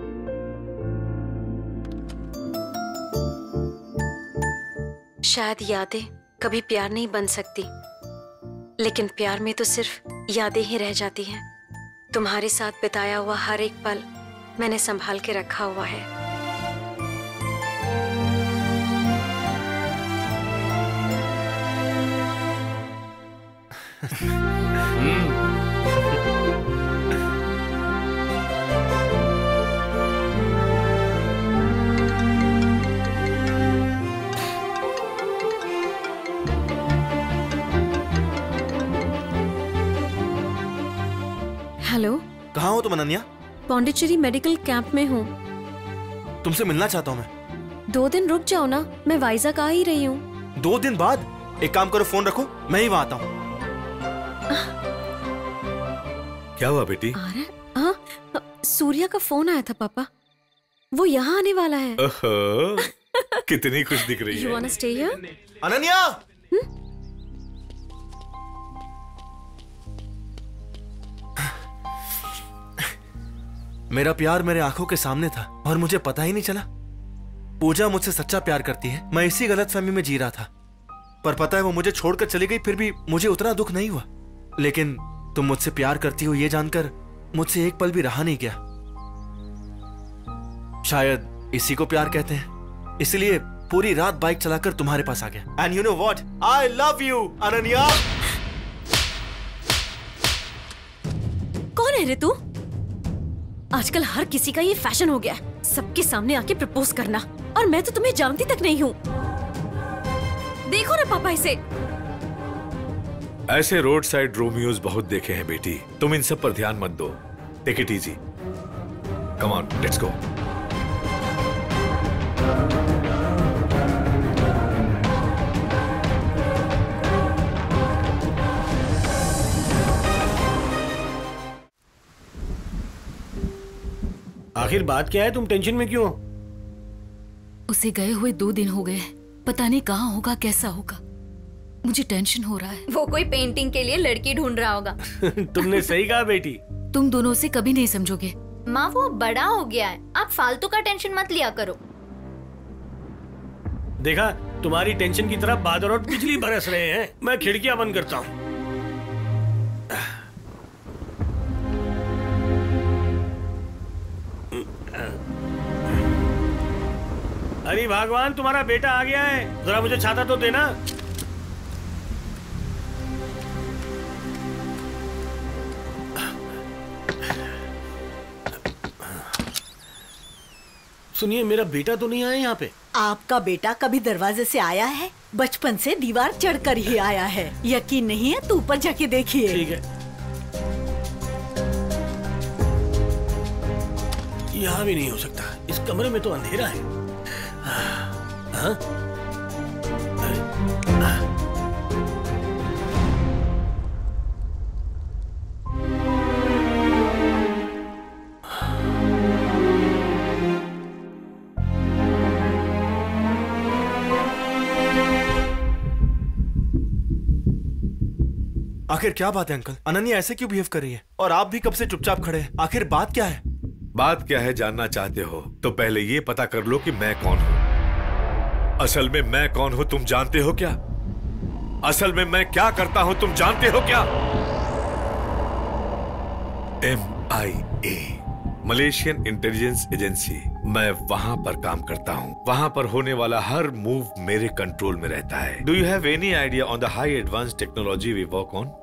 S2: शायद यादें कभी प्यार नहीं बन सकती, लेकिन प्यार में तो सिर्फ यादें ही रह जाती हैं। तुम्हारे साथ बिताया हुआ हर एक पल मैंने संभाल के रखा हुआ है। हेलो,
S6: कहाँ हो तुम अनन्या?
S2: पौंडीचेरी मेडिकल कैंप में हूँ।
S6: तुमसे मिलना चाहता हूँ मैं।
S2: 2 दिन रुक जाओ ना, मैं वाइजैक आ ही रही हूँ।
S6: 2 दिन बाद? एक काम करो, फोन रखो, मैं ही वहाँ आता हूँ।
S9: क्या हुआ बेटी?
S2: हाँ, सूर्या का फोन आया था पापा, वो यहाँ आने वाला है।
S9: कितनी खुश दिख रही है।
S2: You wanna stay here?
S6: Ananya! मेरा प्यार मेरे आंखों के सामने था और मुझे पता ही नहीं चला। पूजा मुझसे सच्चा प्यार करती है, मैं इसी गलतफहमी में जी रहा था। पर पता है वो मुझे छोड़कर चली गई, फिर भी मुझे उतना दुख नहीं हुआ। लेकिन तुम मुझसे प्यार करती हो ये जानकर मुझसे एक पल भी रहा नहीं गया। शायद इसी को प्यार कहते हैं, इसलिए पूरी रात बाइक चलाकर तुम्हारे पास आ गया। And you know what, I love you Ananya.
S2: कौन है रे तू? आजकल हर किसी का ये फैशन हो गया है, सबके सामने आके प्रपोज करना, और मैं तो तुम्हें जानती तक नहीं हूँ। देखो ना पापा इसे।
S9: ऐसे रोड साइड रोमियोज बहुत देखे हैं बेटी, तुम इन सब पर ध्यान मत दो। Take it easy, come on, let's go.
S1: आखिर बात क्या है? तुम टेंशन में क्यों?
S5: उसे गए हुए 2 दिन हो गए, पता नहीं कहाँ होगा, कैसा होगा। मुझे टेंशन हो रहा है।
S12: वो कोई पेंटिंग के लिए लड़की ढूंढ रहा होगा।
S1: तुमने सही कहा बेटी।
S5: तुम दोनों से कभी नहीं समझोगे।
S12: माँ, वो बड़ा हो गया है, आप फालतू का टेंशन मत लिया करो।
S1: देखा, तुम्हारी टेंशन की तरफ बादल और बिजली बरस रहे हैं। मैं खिड़कियां बंद करता हूँ। अरे भगवान, तुम्हारा बेटा आ गया है, जरा मुझे छाता तो देना। सुनिए, मेरा बेटा तो नहीं आया यहाँ पे।
S4: आपका बेटा कभी दरवाजे से आया है? बचपन से दीवार चढ़कर ही आया है। यकीन नहीं है तो ऊपर जाके देखिए।
S1: ठीक है। यहाँ भी नहीं हो सकता, इस कमरे में तो अंधेरा है। हाँ?
S6: आखिर क्या बात है अंकल? अनन्या ऐसे क्यों बिहेव कर रही है? और आप भी कब से चुपचाप खड़े हैं? आखिर बात क्या है?
S9: बात क्या है जानना चाहते हो तो पहले ये पता कर लो कि मैं कौन हूं। असल में मैं कौन हूं तुम जानते हो क्या? असल में मैं क्या करता हूं तुम जानते हो क्या? MIA, Malaysian intelligence agency. मैं वहां पर काम करता हूं। वहां पर होने वाला हर मूव मेरे कंट्रोल में रहता है। Do you have any idea on the high advance technology we work on?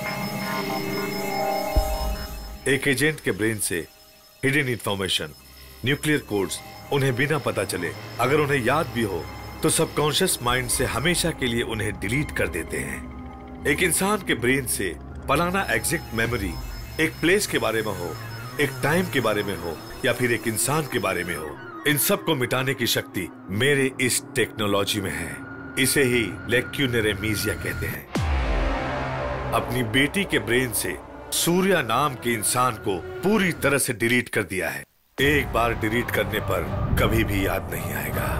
S9: एक एजेंट के ब्रेन से हिडन इंफॉर्मेशन, न्यूक्लियर कोड्स उन्हें बिना पता चले, अगर उन्हें याद भी हो तो सबकॉन्शियस माइंड से हमेशा के लिए उन्हें डिलीट कर देते हैं। एक इंसान के ब्रेन से फलाना एग्जैक्ट मेमोरी एक प्लेस के बारे में हो, एक टाइम के बारे में हो या फिर एक इंसान के बारे में हो, इन सब को मिटाने की शक्ति मेरे इस टेक्नोलॉजी में है। इसे ही लेक्यूनर एमीजिया कहते हैं। अपनी बेटी के ब्रेन से सूर्या नाम के इंसान को पूरी तरह से डिलीट कर दिया है। एक बार डिलीट करने पर कभी भी याद नहीं आएगा।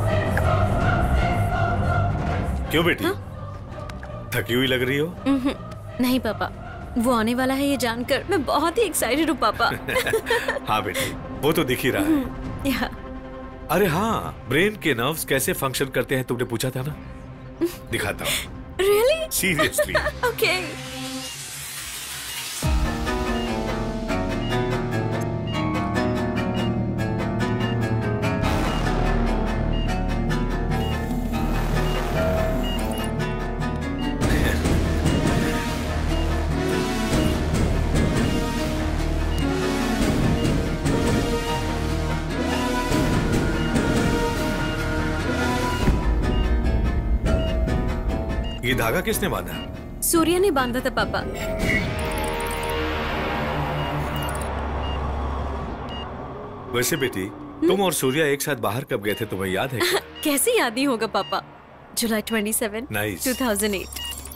S9: क्यों बेटी? थकी हुई लग रही हो?
S2: नहीं पापा, वो आने वाला है ये जानकर मैं बहुत ही एक्साइटेड हूँ पापा।
S9: हाँ बेटी, वो तो दिख ही रहा है। अरे हाँ, ब्रेन के नर्व्स कैसे फंक्शन करते हैं तुमने पूछा था ना? दिखाता हूँ।
S2: Really?
S9: Seriously?
S2: Okay.
S9: ये धागा किसने बांधा?
S2: सूर्या ने बांधा था पापा।
S9: वैसे बेटी, तुम और सूर्या एक साथ बाहर कब गए थे तुम्हें याद है क्या?
S2: कैसे याद नहीं होगा पापा? जुलाई 27,
S9: Nice.
S2: 2008।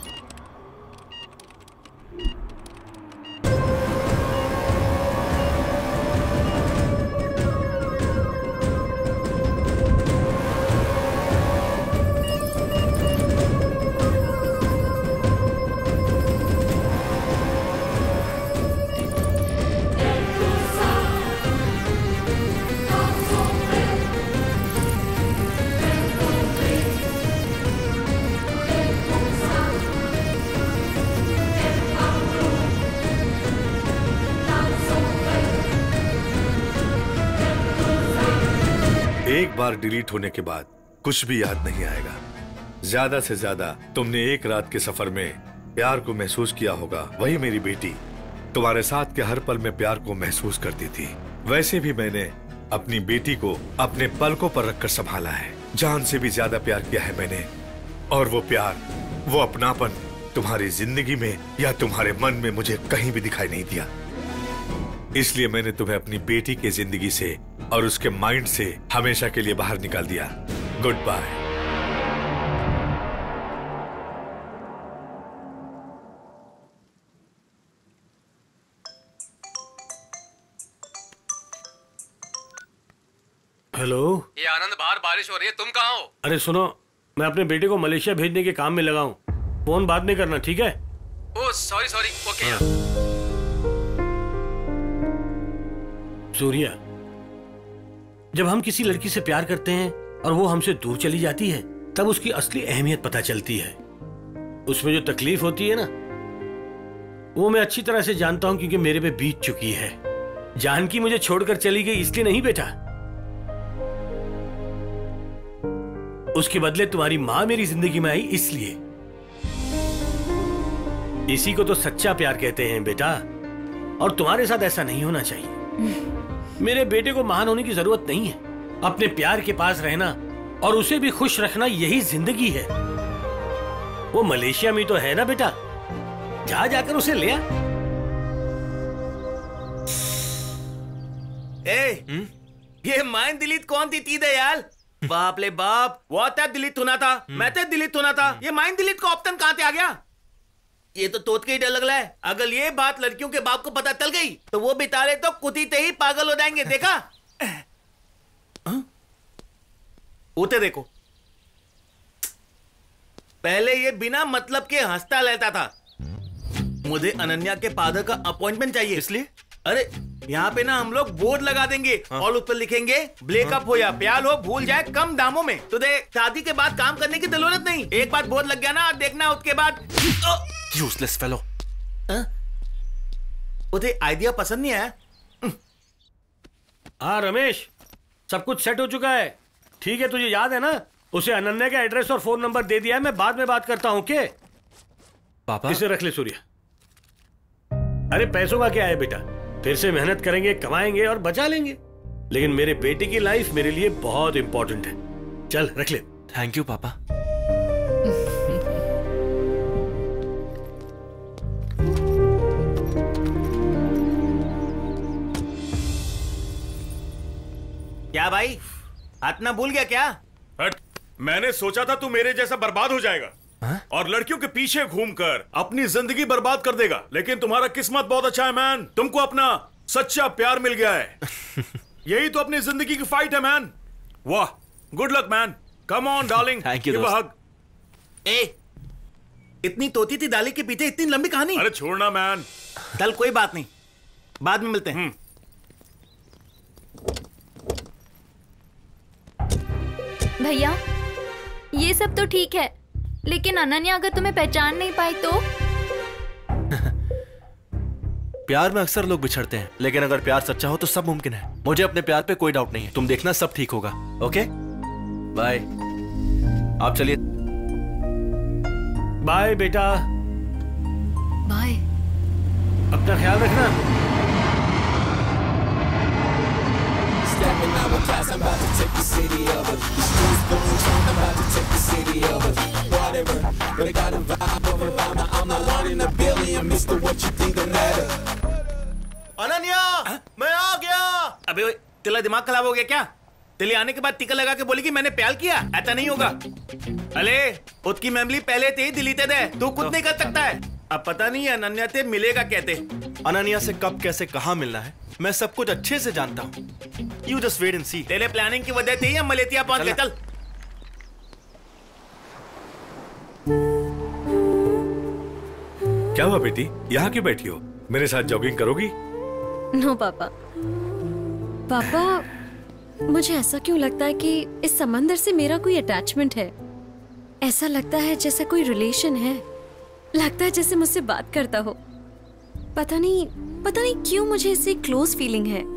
S9: एक बार डिलीट होने के बाद कुछ भी याद नहीं आएगा। ज्यादा से ज्यादा तुमने एक रात के सफर में प्यार को महसूस किया होगा। वही मेरी बेटी तुम्हारे साथ के हर पल में प्यार को महसूस करती थी। वैसे भी मैंने अपनी बेटी को अपने पलकों पर रखकर संभाला है। जान से भी ज्यादा प्यार किया है मैंने। और वो प्यार, वो अपनापन तुम्हारी जिंदगी में या तुम्हारे मन में मुझे कहीं भी दिखाई नहीं दिया। इसलिए मैंने तुम्हें अपनी बेटी की जिंदगी से और उसके माइंड से हमेशा के लिए बाहर निकाल दिया। Goodbye.
S1: हेलो।
S3: ये आनंद, बाहर बारिश हो रही है, तुम कहाँ हो?
S1: अरे सुनो, मैं अपने बेटे को मलेशिया भेजने के काम में लगा हूँ। फोन बाद में करना, ठीक है?
S3: Oh sorry sorry, okay.
S1: Surya, जब हम किसी लड़की से प्यार करते हैं और वो हमसे दूर चली जाती है, तब उसकी असली अहमियत पता चलती है। उसमें जो तकलीफ होती है ना, वो मैं अच्छी तरह से जानता हूं, क्योंकि मेरे पे बीत चुकी है। जानकी मुझे छोड़कर चली गई इसलिए नहीं बेटा, उसके बदले तुम्हारी माँ मेरी जिंदगी में आई इसलिए। इसी को तो सच्चा प्यार कहते हैं बेटा, और तुम्हारे साथ ऐसा नहीं होना चाहिए। मेरे बेटे को महान होने की जरूरत नहीं है, अपने प्यार के पास रहना और उसे भी खुश रखना यही जिंदगी है। वो मलेशिया में तो है ना बेटा, जा जाकर उसे ले आ।
S14: ये माइन दिलीत कौन थी तीदे यार? बाप ले बाप, व्हाट्सएप डिलीट होना था, मैसेज डिलीट होना था, ये माइन डिलीट का ऑप्शन कहां से आ गया? ये तो तोत के ही डर लग रहा है। अगर ये बात लड़कियों के बाप को पता चल गई तो वो बेचारे तो कुतीते ही पागल हो जाएंगे। देखा? उते देखो, पहले ये बिना मतलब के हंसता रहता था। मुझे अनन्या के फादर का अपॉइंटमेंट चाहिए, इसलिए अरे यहाँ पे ना हम लोग बोर्ड लगा देंगे और उस पर लिखेंगे ब्रेकअप हो या प्यार हो, भूल जाए कम दामों में। तो देख, शादी के बाद काम करने की जरूरत नहीं, एक बार बोर्ड लग गया ना, देखना उसके बाद।
S6: Useless fellow.
S14: उसे आइडिया पसंद नहीं आया?
S1: हाँ रमेश, सब कुछ सेट हो चुका है। ठीक है, तुझे याद है ना, उसे अनन्या का एड्रेस और फोन नंबर दे दिया है। मैं बाद में बात करता हूँ। के
S6: पापा
S1: इसे रख ले सूर्या। अरे पैसों का क्या है बेटा, फिर से मेहनत करेंगे, कमाएंगे और बचा लेंगे। लेकिन मेरे बेटे की लाइफ मेरे लिए बहुत इंपॉर्टेंट है। चल रख ले।
S6: थैंक यू पापा।
S14: क्या भाई, हाथ ना भूल गया क्या?
S15: हट, मैंने सोचा था तू मेरे जैसा बर्बाद हो जाएगा और लड़कियों के पीछे घूमकर अपनी जिंदगी बर्बाद कर देगा। लेकिन तुम्हारा किस्मत बहुत अच्छा है मैन, तुमको अपना सच्चा प्यार मिल गया है। यही तो अपनी जिंदगी की फाइट है मैन। वाह, good luck man. Come on darling,
S6: thank you.
S14: इतनी तोती थी दाली के पीछे इतनी लंबी कहानी?
S15: अरे छोड़ना मैन।
S14: चल कोई बात नहीं, बाद में मिलते हैं।
S12: भैया ये सब तो ठीक है, लेकिन अनन्या अगर तुम्हें पहचान नहीं पाई तो?
S6: प्यार में अक्सर लोग बिछड़ते हैं, लेकिन अगर प्यार सच्चा हो तो सब मुमकिन है। मुझे अपने प्यार पे कोई डाउट नहीं है। तुम देखना सब ठीक होगा। Okay bye. आप चलिए।
S1: बाय बेटा।
S5: बाय।
S1: अपना ख्याल रखना।
S16: I'm about to take the city over. The streets going strong, I'm about to take the city over. Whatever, but I got a vibe over Obama. I'm not one in a billion, Mr. What you think of that?
S14: Ananya, मैं आ गया। अबे ओए, तेरा दिमाग खराब हो गया क्या? तेरे आने के बाद टीका लगा के बोली कि मैंने प्यार किया। ऐसा नहीं होगा। अरे उसकी मेमोरी पहले से ही डिलीटेड है, तू कुछ नहीं कर सकता है। अब पता नहीं अनन्या से मिलेगा कहते।
S6: अनन्या से कब कैसे कहाँ मिलना है मैं सब कुछ अच्छे से जानता हूँ। You just wait and see.
S14: तेरे प्लानिंग की वजह से ही हम मलेशिया पहुंच गए। चल।
S9: क्या हुआ बेटी, यहाँ क्यों बैठी हो? मेरे साथ जॉगिंग करोगी?
S2: नो पापा। पापा, मुझे ऐसा क्यों लगता है कि इस समंदर से मेरा कोई अटैचमेंट है। ऐसा लगता है जैसे कोई रिलेशन है। लगता है जैसे मुझसे बात करता हो। पता नहीं क्यों मुझे इससे क्लोज फीलिंग है।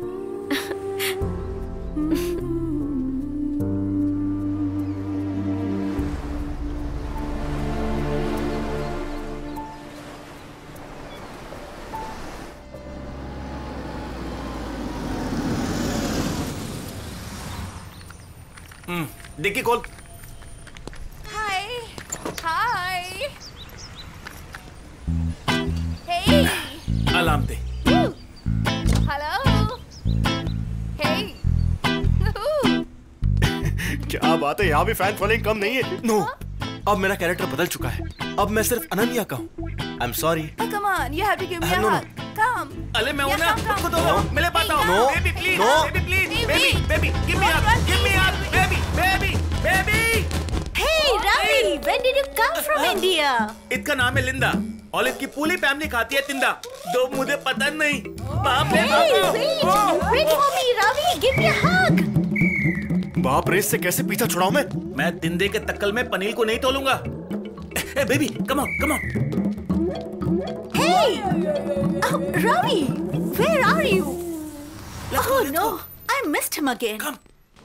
S14: देखिए call.
S7: Hi hi hey
S14: alarm दे।
S7: हेलो हे
S6: क्या बात है, यहाँ भी फैन फॉलोइंग कम नहीं है। नो, अब मेरा कैरेक्टर बदल चुका है। अब मैं सिर्फ अनन्या का हूँ। I am sorry.
S7: Come on, you have to give me a hug. Come.
S14: अरे मैं हूं ना, खुद हो। मिले पाता हूँ।
S6: No.
S14: Baby please,
S6: No.
S14: Baby please, baby give me hug, give me hug, baby.
S4: Hey Ravi, when did you come from India?
S14: इसका नाम है लिंदा और इसकी पूरी फैमिली खाती है तिंदा। दो मुझे पता नहीं। बाप रे बाप।
S4: Wait for me, Ravi. Give me a hug.
S6: बाप रे, इससे कैसे पीछा छुड़ाऊं
S14: मैं तिंदे के तक्कल में पनीर को नहीं तोलूंगा। ए baby, come on, come on.
S4: Hey, oh, Ravi, where are you? Oh no, I missed him again.
S14: Come.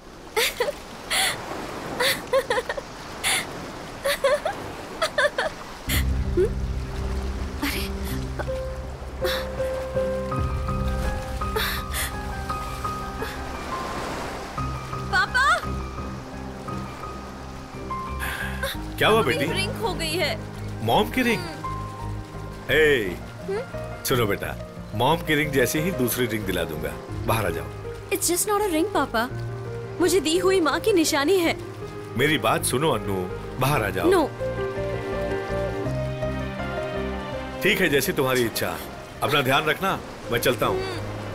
S2: अरे
S9: क्या हुआ बेटी?
S2: रिंग हो गई है।
S9: मॉम की रिंग? हे, सुनो बेटा, मॉम की रिंग जैसे ही दूसरी रिंग दिला दूंगा। बाहर आ जाओ।
S2: It's just not a ring papa, मुझे दी हुई माँ की निशानी है।
S9: मेरी बात सुनो अन्नू, बाहर आ जाओ।
S2: नो।
S9: ठीक है, जैसी तुम्हारी इच्छा। अपना ध्यान रखना, मैं चलता हूँ।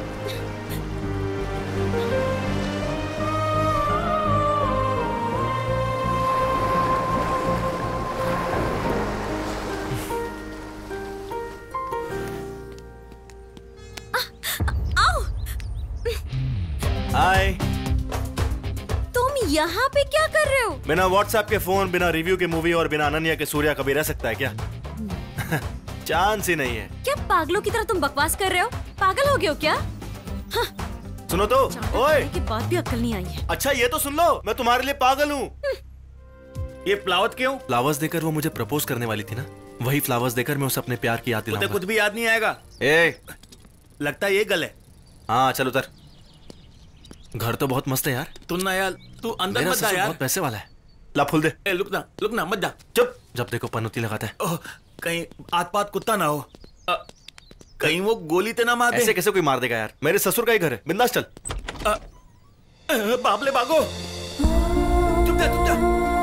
S6: हाय।
S2: तुम यहाँ पे क्या कर रहे हो?
S6: बिना व्हाट्सएप के फोन, बिना रिव्यू के मूवी और बिना अनन्या के सूर्या कभी रह सकता है क्या? चांस ही नहीं है।
S2: क्या पागलों की तरह तुम बकवास कर रहे हो? पागल हो गए हो क्या? हाँ।
S6: सुनो तो, ओए।
S2: की बात भी अक्ल नहीं आई है।
S6: अच्छा ये तो सुन लो, मैं तुम्हारे लिए पागल हूँ।
S14: ये फ्लावर्स क्यों?
S6: फ्लावर्स देकर वो मुझे प्रपोज करने वाली थी ना, वही फ्लावर्स देकर मैं उसे अपने प्यार की याद दिलाऊंगा।
S14: कुछ भी याद नहीं आएगा।
S6: ए,
S14: लगता है ये गल है।
S6: हाँ चल उतर। घर तो बहुत मस्त है यार।
S14: तू ना यार, तू अंदर मत जा यार।
S6: बहुत पैसे वाला है। ला फूल दे।
S14: ए, रुक ना मत जा।
S6: चुप। जब देखो पनौती लगाता है।
S14: कहीं आत पात कुत्ता ना हो, कहीं वो गोली ते ना मार दे।
S6: ऐसे कैसे कोई मार देगा यार? मेरे ससुर का ही घर है, बिंदास चल।
S14: बाबले भागो। चुप जा।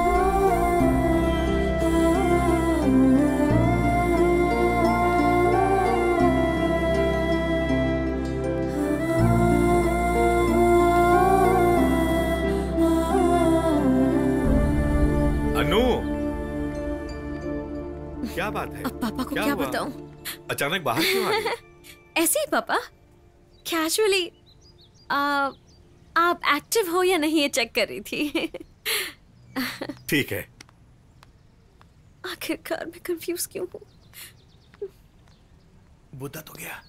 S9: क्या बात है?
S2: अब पापा को क्या बताऊं?
S9: अचानक बाहर क्यों आ गए?
S2: ऐसे ही पापा, कैजुअली। आप एक्टिव हो या नहीं ये चेक कर रही थी।
S9: ठीक है।
S2: आखिरकार मैं कंफ्यूज क्यों हूँ?
S14: बुद्धा तो गया।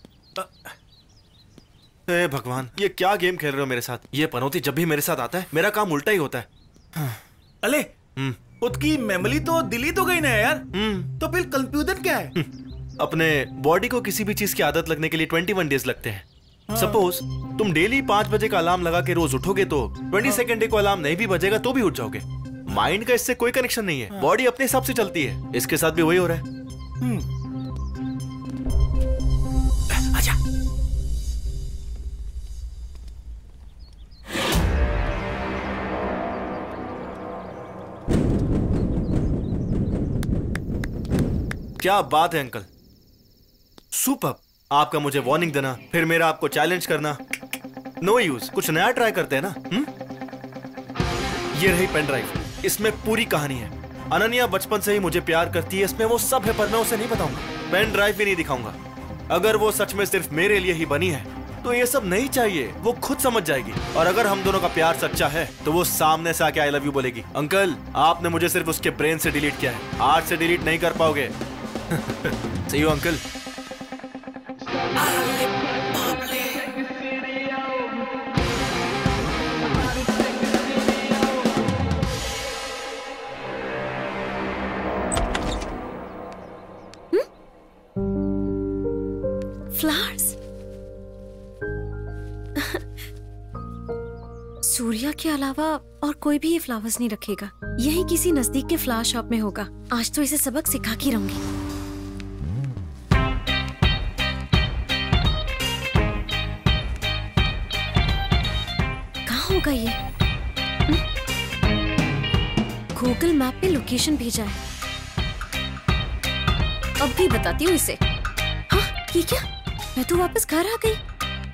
S6: ए भगवान, ये क्या गेम खेल रहे हो मेरे साथ? ये पनौती जब भी मेरे साथ आता है मेरा काम उल्टा ही होता है।
S14: अले, उसकी मेमोरी तो दिल्ली तो गई ना यार। तो फिर कंफ्यूजन क्या है?
S6: अपने बॉडी को किसी भी चीज की आदत लगने के लिए 21 डेज लगते हैं। सपोज तुम डेली 5 बजे का अलार्म लगा के रोज उठोगे तो 22nd डे को अलार्म नहीं भी बजेगा तो भी उठ जाओगे। माइंड का इससे कोई कनेक्शन नहीं है, बॉडी अपने हिसाब से चलती है। इसके साथ भी वही हो रहा है।
S14: आजा।
S6: क्या बात है अंकल, सुपर। आपका मुझे वार्निंग देना, फिर मेरा आपको चैलेंज करना, नो यूज। कुछ नया ट्राई करते हैं ना। ये रही पेन ड्राइव, इसमें पूरी कहानी है। अनन्या बचपन से ही मुझे प्यार करती है, इसमें वो सब है, पर मैं उसे नहीं बताऊंगा। पेन ड्राइव भी नहीं दिखाऊंगा। अगर वो सच में सिर्फ मेरे लिए ही बनी है तो ये सब नहीं चाहिए, वो खुद समझ जाएगी। और अगर हम दोनों का प्यार सच्चा है तो वो सामने से आके आई लव यू बोलेगी। अंकल, आपने मुझे सिर्फ उसके ब्रेन से डिलीट किया है, आज से डिलीट नहीं कर पाओगे। See you, uncle.
S2: Flowers. Surya के अलावा और कोई भी ये फ्लावर्स नहीं रखेगा। यही किसी नजदीक के फ्लावर शॉप में होगा। आज तो इसे सबक सिखा के रहूंगी। होगा ये? गूगल मैप पे लोकेशन भेजा है, अब भी बताती हूँ इसे। हाँ, ये क्या? मैं तो वापस घर आ गई।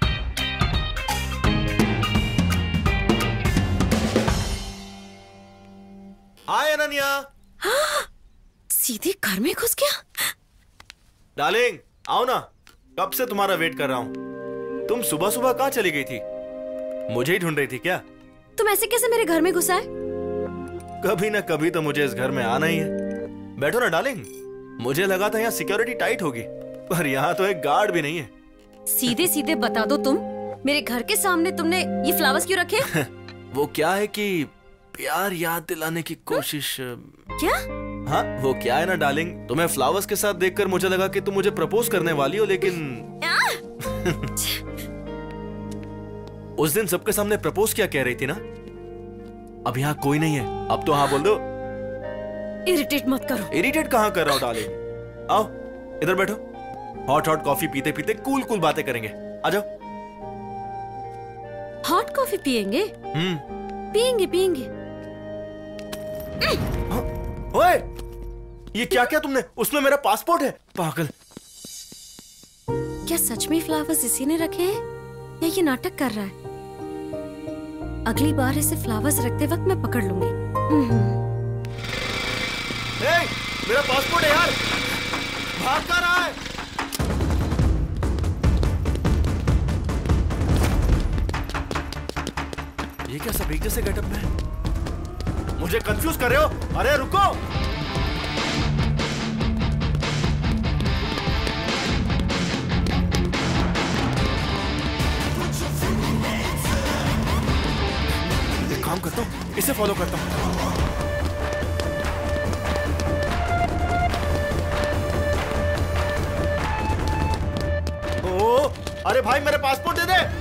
S6: हाय अनन्या।
S2: हाँ, सीधे घर में घुस गया।
S6: डार्लिंग आओ ना, कब से तुम्हारा वेट कर रहा हूँ। तुम सुबह सुबह कहाँ चली गई थी? मुझे ही ढूंढ रही थी क्या?
S2: तुम ऐसे कैसे मेरे घर में घुसा है?
S6: कभी ना कभी तो मुझे इस घर में आना ही है। बैठो ना डार्लिंग। मुझे लगा था यहाँ सिक्योरिटी टाइट होगी, पर यहाँ तो एक गार्ड भी नहीं है।
S2: सीधे सीधे बता दो, तुम मेरे घर के सामने तुमने ये फ्लावर्स क्यों रखे?
S6: वो क्या है कि प्यार याद दिलाने की कोशिश।
S2: क्या?
S6: हाँ, वो क्या है ना डार्लिंग, तुम्हें फ्लावर्स के साथ देखकर मुझे लगा कि तुम मुझे प्रपोज करने वाली हो, लेकिन उस दिन सबके सामने प्रपोज क्या कह रही थी ना। अब यहाँ कोई नहीं है, अब तो हाँ बोल दो।
S2: इरिटेट मत करो।
S6: इरिटेट कहाँ कर रहा हूँ डार्लिंग? आओ इधर बैठो, हॉट हॉट कॉफी पीते पीते कूल कूल बातें करेंगे। आ जाओ।
S2: हॉट कॉफी पियेंगे? पियेंगे पियेंगे।
S6: ओए, ये क्या किया तुमने? उसमें मेरा पासपोर्ट है, पागल।
S2: क्या सच में फ्लावर्स इसी ने रखे हैं या ये नाटक कर रहा है? अगली बार इसे फ्लावर्स रखते वक्त मैं पकड़ लूंगी।
S6: मेरा पासपोर्ट है यार, भाग कर रहा है। ये क्या सब एक जैसे गेटअप में है? मुझे कंफ्यूज कर रहे हो? अरे रुको। एक काम करता हूँ, इसे फॉलो करता हूँ। ओ, अरे भाई मेरे पासपोर्ट दे दे।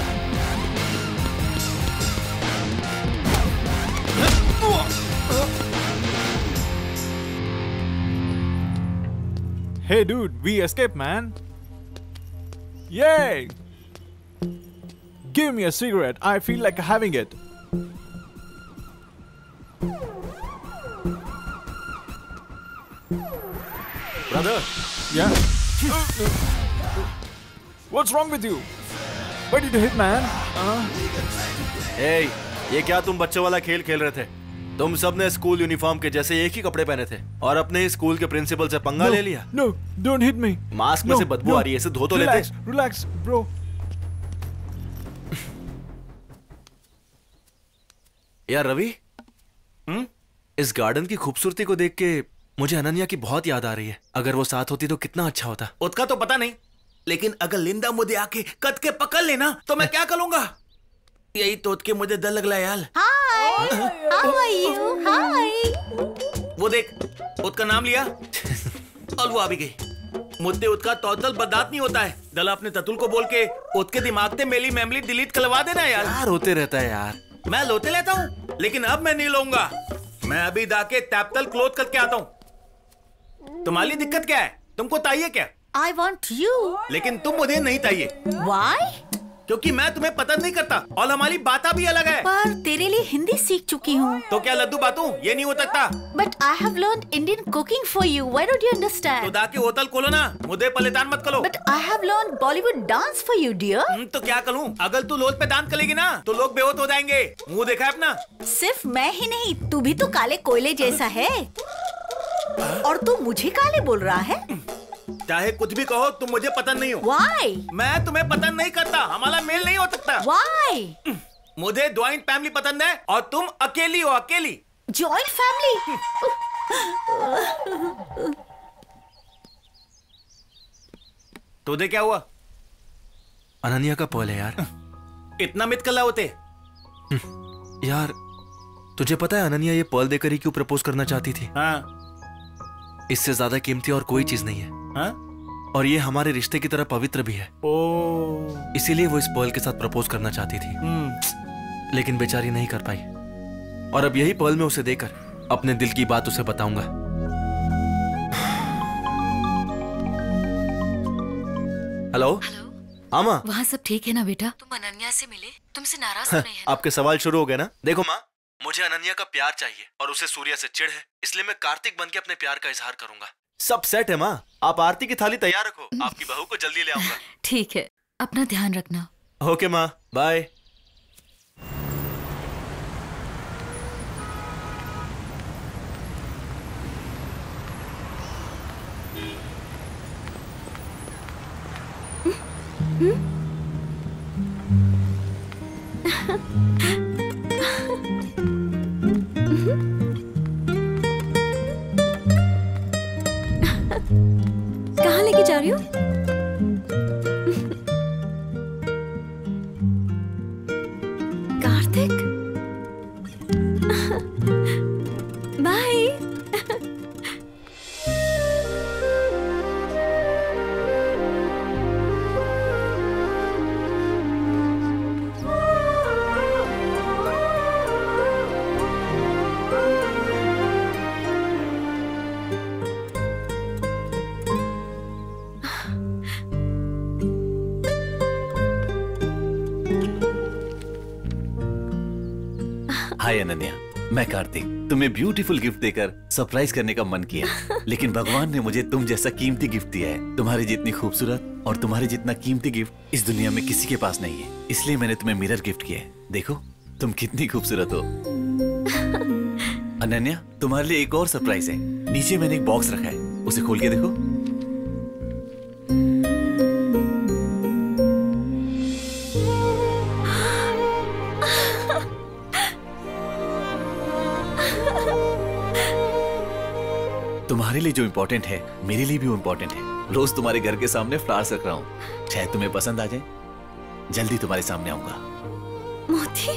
S17: Hey dude, we escaped, man. Yay! Give me a cigarette. I feel like having it.
S6: Brother.
S17: Yeah. What's wrong with you? Why did you hit, man?
S6: Hey, ये क्या तुम बच्चों वाला खेल खेल रहे थे? तुम सबने स्कूल यूनिफॉर्म के जैसे एक ही कपड़े पहने थे और अपने स्कूल के प्रिंसिपल से पंगा ले लिया।
S17: No, don't hit me.
S6: Mask में से बदबू आ रही है, इसे धो तो लेते।
S17: Relax, bro.
S6: यार रवि, इस गार्डन की खूबसूरती को देख के मुझे अनन्या की बहुत याद आ रही है। अगर वो साथ होती तो कितना अच्छा होता।
S14: उसका तो पता नहीं, लेकिन अगर लिंदा मुझे आके कद के पकड़ लेना तो मैं क्या करूंगा? यही तोत के मुझे डर लग रहा है यार।
S4: Hi, how are you? Hi.
S14: वो देख, उसका नाम लिया और वो आ भी गई। मुझे उसका टोटल बर्दाश्त नहीं होता है। दला अपने ततुल को बोल के उसके दिमाग से मेरी मेमोरी डिलीट करवा देना यार।
S6: यार होते रहता है यार।
S14: मैं लोते लेता हूँ, लेकिन अब मैं नहीं लूंगा। मैं अभी जाके टैपतल क्लोज करके आता हूँ। तुम्हारी दिक्कत क्या है? तुमको चाहिए क्या?
S4: I want you.
S14: लेकिन तुम मुझे नहीं चाहिए।
S4: Why?
S14: क्योंकि मैं तुम्हें पसंद नहीं करता और हमारी बातें भी अलग है।
S4: पर तेरे लिए हिंदी सीख चुकी हूँ।
S14: तो क्या लड्डू बातू? ये नहीं हो सकता।
S4: But I have learned Indian cooking for you. Why don't you understand?
S14: तो जाके होटल खोलो ना, मुझे परेशान मत करो।
S4: But I have learned Bollywood dance for you, dear.
S14: तो क्या करूँ? अगर तू लोट पे डांस करेगी ना, तो लोग बेहोश हो जाएंगे। मुंह देखा है अपना?
S4: सिर्फ मैं ही नहीं, तू भी तो काले कोयले जैसा है। और तू मुझे काले बोल रहा है?
S14: चाहे कुछ भी कहो, तुम मुझे पसंद नहीं हो।
S4: Why?
S14: मैं तुम्हें पसंद नहीं करता, हमारा मेल नहीं हो सकता।
S4: Why?
S14: मुझे जॉइंट फैमिली पसंद है और तुम अकेली हो, अकेली।
S4: Joint family?
S14: तुझे क्या हुआ?
S6: अनन्या का पॉल है यार।
S14: इतना मित कल्ला होते।
S6: यार तुझे पता है अनन्या ये पर्ल देकर ही क्यों प्रपोज करना चाहती थी?
S14: हाँ।
S6: इससे ज्यादा कीमती और कोई चीज नहीं है।
S14: हाँ?
S6: और ये हमारे रिश्ते की तरह पवित्र भी है। इसीलिए वो इस पर्ल के साथ प्रपोज करना चाहती थी, लेकिन बेचारी नहीं कर पाई। और अब यही पर्ल में उसे देकर अपने दिल की बात उसे बताऊंगा। हेलो आमा,
S5: वहाँ सब ठीक है ना बेटा?
S2: तुम अनन्या से मिले? तुमसे नाराज तो नहीं है?
S6: आपके सवाल शुरू हो गए ना? देखो माँ, मुझे अनन्या का प्यार चाहिए और उसे सूर्या से चिढ़ है, इसलिए मैं कार्तिक बनके अपने प्यार का इजहार करूंगा। सब सेट है माँ, आप आरती की थाली तैयार रखो, आपकी बहू को जल्दी ले आऊंगा।
S5: ठीक है, अपना ध्यान रखना।
S6: ओके माँ, बाय।
S2: कहाँ लेके जा रही हो? कार्तिक, बाय।
S10: हाय अनन्या, मैं कार्तिक। तुम्हें ब्यूटीफुल गिफ्ट देकर सरप्राइज करने का मन किया, लेकिन भगवान ने मुझे तुम जैसा कीमती गिफ्ट दिया है। तुम्हारी जितनी खूबसूरत और तुम्हारे जितना कीमती गिफ्ट इस दुनिया में किसी के पास नहीं है, इसलिए मैंने तुम्हें मिरर गिफ्ट किया है। देखो तुम कितनी खूबसूरत हो। अनन्या, तुम्हारे लिए एक और सरप्राइज है। नीचे मैंने एक बॉक्स रखा है, उसे खोल के देखो। तुम्हारे लिए जो इम्पोर्टेंट है मेरे लिए भी वो इम्पोर्टेंट है। रोज तुम्हारे घर के सामने फ्लावर्स रख रहा हूँ, शायद तुम्हें पसंद आ जाए। जल्दी तुम्हारे सामने आऊंगा।
S2: मोती,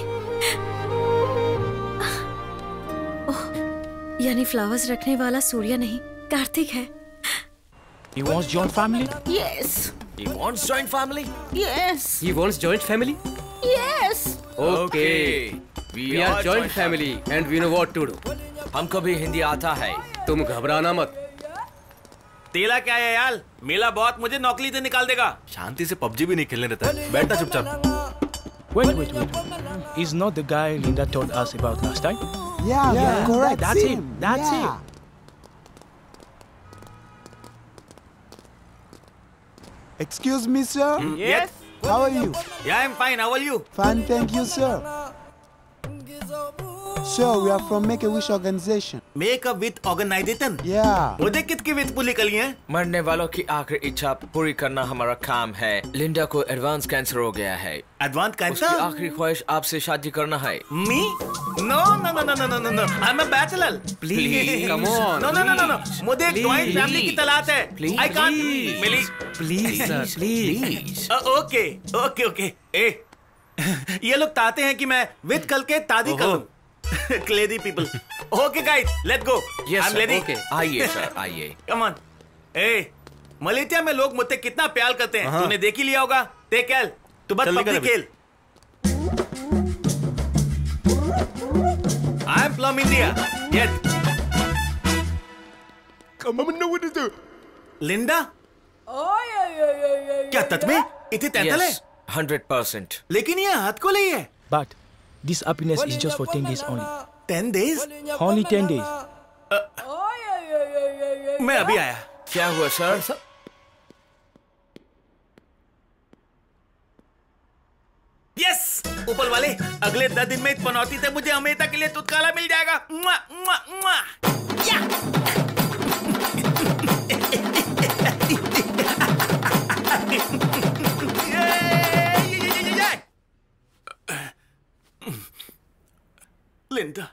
S2: यानी फ्लावर्स रखने वाला सूर्या नहीं कार्तिक है।
S18: He wants joint family?
S11: Yes. He wants joint family?
S18: Yes.
S11: He wants joint family?
S12: Yes.
S11: Okay. We are joint family and we know what to do. हमको भी हिंदी आता है, तुम घबराना मत।
S14: तेला क्या है यार, मेला बहुत मुझे नौकरी से निकाल देगा।
S6: शांति से पबजी भी नहीं खेलने देता है। बैठना चुपचाप।
S18: Wait. He's not the guy Linda told us about last time?
S19: Yeah, correct.
S18: That's him. That's him.
S19: Excuse me, sir.
S14: Yes.
S19: How are you?
S14: Yeah, I'm fine. How are you?
S19: Fine, thank you, sir. Sir, we are from Make a Wish organization.
S14: Make a Wish organization?
S19: Yeah.
S14: मुझे कितनी wish पूरी करनी है?
S11: मरने वालों की आखिरी इच्छा पूरी करना हमारा काम है। लिंडा को एडवांस कैंसर हो गया है।
S14: Advance cancer?
S11: उसकी आखिरी ख्वाहिश आपसे शादी करना है।
S14: Me? No. I'm a bachelor.
S11: Please, come on.
S14: No. मुझे एक ज्वाइंट फैमिली की तलाश है। I can't. Milli?
S11: Please, sir, please.
S14: Okay. ये लोग चाहते हैं कि मैं विद कल के शादी करूं। Crazy people. Okay guys, let's go.
S11: Yes,
S14: I'm
S11: sir.
S14: ready.
S11: Okay. आइए सर, आइए।
S14: Come on. मलेशिया में लोग मुझसे कितना प्यार करते हैं, तूने देख ही लिया होगा। Take care. तू बस पबजी खेल। I'm from India. Yes. Come on, what is it? Linda? क्या सच में इतनी तैतल है?
S11: 100%.
S14: लेकिन ये हाथ को नहीं है।
S18: But this happiness is just for 10 days only.
S14: 10 days?
S18: Only 10 days.
S14: मैं अभी आया।
S11: क्या हुआ सर?
S14: यस, ऊपर वाले अगले 10 दिन में इस पनौती से मुझे हमेशा के लिए छुटकारा मिल जाएगा। मुआ, मुआ, मुआ। या। लिंडा।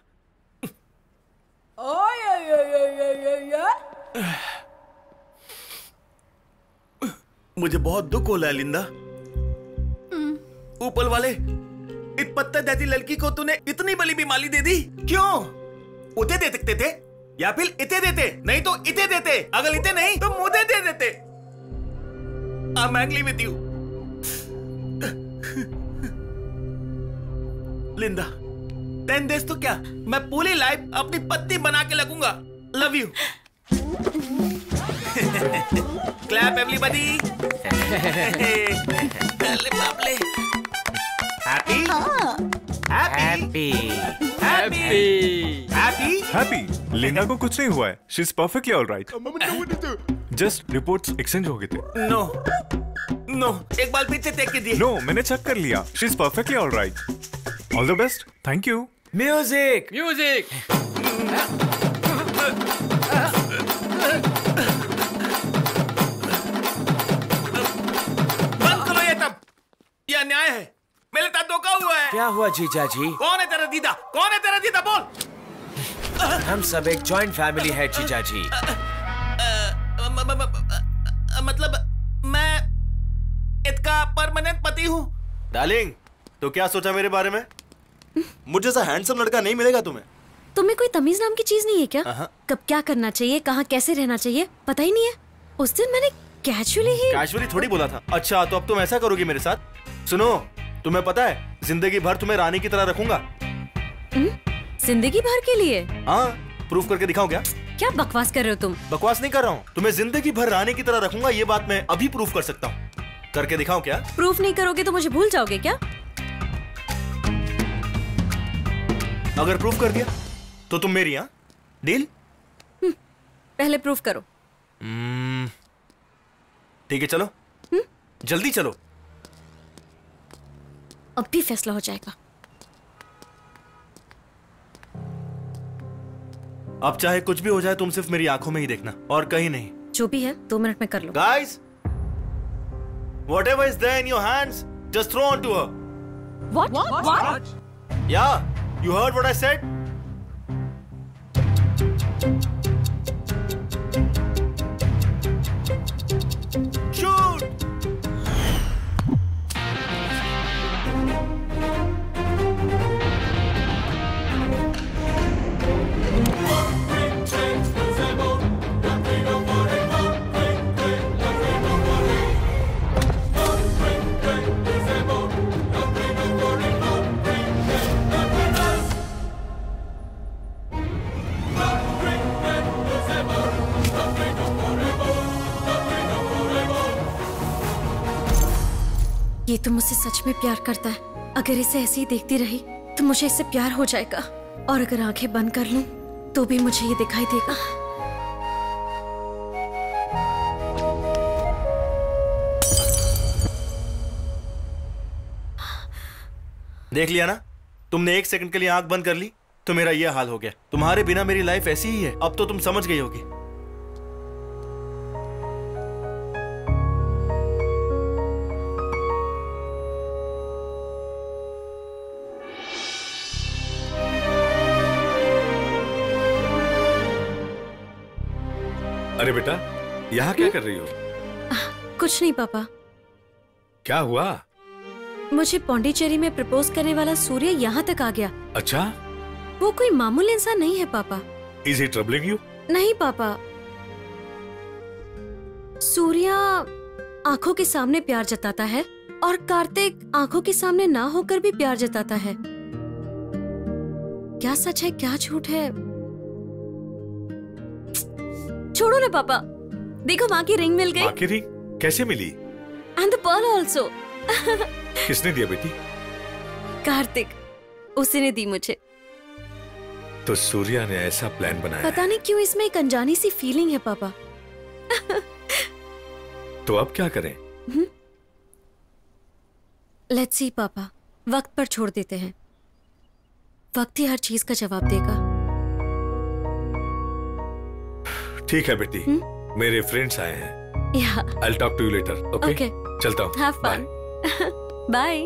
S14: मुझे बहुत दुख हो रहा है लिंडा। ऊपर वाले इस पत्थर जैसी लड़की को तूने इतनी बड़ी बीमारी दे दी, क्यों? उसे दे सकते थे या फिर इते देते, नहीं तो इते देते। अगर इते नहीं तो मुझे दे देते। I'm angry with you. Linda, 10 days तो क्या, मैं पूरी लाइफ अपनी पत्नी बना के लगूंगा। Love you. Clap everybody.
S20: Happy. Linda को कुछ नहीं हुआ है। She is perfectly alright. Just reports exchange हो गए थे।
S14: नो, एक बार फिर से चेक कीजिए।
S20: नो, मैंने चेक कर लिया। She is perfectly alright. All the best. Thank you.
S11: Music.
S14: बंद करो ये तब। ये अन्याय है। मेरे साथ धोखा हुआ है।
S11: क्या हुआ जीजा जी?
S14: कौन है तेरा दीदा? बोल।
S11: हम सब एक जॉइंट फैमिली है जीजा जी।
S14: मतलब मैं इसका परमानेंट पति हूँ।
S6: डार्लिंग, तो क्या सोचा मेरे बारे में? मुझे जैसा हैंडसम लड़का नहीं मिलेगा तुम्हें।
S2: तुम्हें कोई तमीज नाम की चीज नहीं है क्या? कब क्या करना चाहिए, कहाँ कैसे रहना चाहिए, पता ही नहीं है। उस दिन मैंने कैजुअली
S6: थोड़ी बोला था। अच्छा, तो अब तुम ऐसा करोगी मेरे साथ? सुनो, तुम्हें पता है जिंदगी भर तुम्हें रानी की तरह रखूंगा।
S2: जिंदगी भर के लिए?
S6: हाँ, प्रूफ करके दिखाऊं क्या?
S2: क्या बकवास कर रहे हो तुम?
S6: बकवास नहीं कर रहा हूँ। तुम्हें जिंदगी भर रानी की तरह रखूंगा, ये बात मैं अभी प्रूफ कर सकता हूँ। करके दिखाऊं क्या?
S2: प्रूफ नहीं करोगे तो मुझे भूल जाओगे क्या?
S6: अगर प्रूफ कर दिया तो तुम मेरी, हाँ? डील?
S2: पहले प्रूफ करो।
S6: ठीक है, चलो। जल्दी चलो।
S2: अब भी फैसला हो जाएगा।
S6: अब चाहे कुछ भी हो जाए, तुम सिर्फ मेरी आंखों में ही देखना और कहीं नहीं।
S2: जो भी है 2 मिनट में कर लो।
S6: Guys, whatever is there in your hands, just throw onto her.
S2: What?
S6: Yeah, you heard what I said? Shoot!
S2: ये तो मुझसे सच में प्यार करता है। अगर इसे ऐसे ही देखती रही तो मुझे इससे प्यार हो जाएगा, और अगर आंखें बंद कर लूं तो भी मुझे ये दिखाई देगा।
S6: देख लिया ना, तुमने 1 सेकंड के लिए आंख बंद कर ली तो मेरा ये हाल हो गया। तुम्हारे बिना मेरी लाइफ ऐसी ही है, अब तो तुम समझ गई होगी।
S9: अरे बेटा, यहाँ क्या कर रही हो?
S2: कुछ नहीं पापा।
S9: क्या हुआ?
S2: मुझे पौंडीचेरी में प्रपोज करने वाला सूर्य यहाँ तक आ गया।
S9: अच्छा?
S2: वो कोई मामूली इंसान नहीं है पापा।
S9: Is he troubling you?
S2: नहीं पापा, सूर्या आंखों के सामने प्यार जताता है और कार्तिक आंखों के सामने ना होकर भी प्यार जताता है। क्या सच है क्या झूठ है, छोड़ो ना पापा। देखो माँ की रिंग मिल गई।
S9: माँ की रिंग कैसे मिली?
S2: And the pearl also.
S9: किसने दिया बेटी?
S2: कार्तिक, उसी ने दी मुझे।
S9: तो सूर्या ने ऐसा प्लान बनाया।
S2: पता नहीं क्यों इसमें एक अनजानी सी फीलिंग है पापा।
S9: तो अब क्या करें?
S2: लेट्स सी पापा, वक्त पर छोड़ देते हैं। वक्त ही हर चीज का जवाब देगा।
S9: ठीक है बेटी, मेरे फ्रेंड्स आए हैं। I'll talk to you later, okay?
S2: Okay.
S9: चलता हूँ।
S2: Have fun. Bye.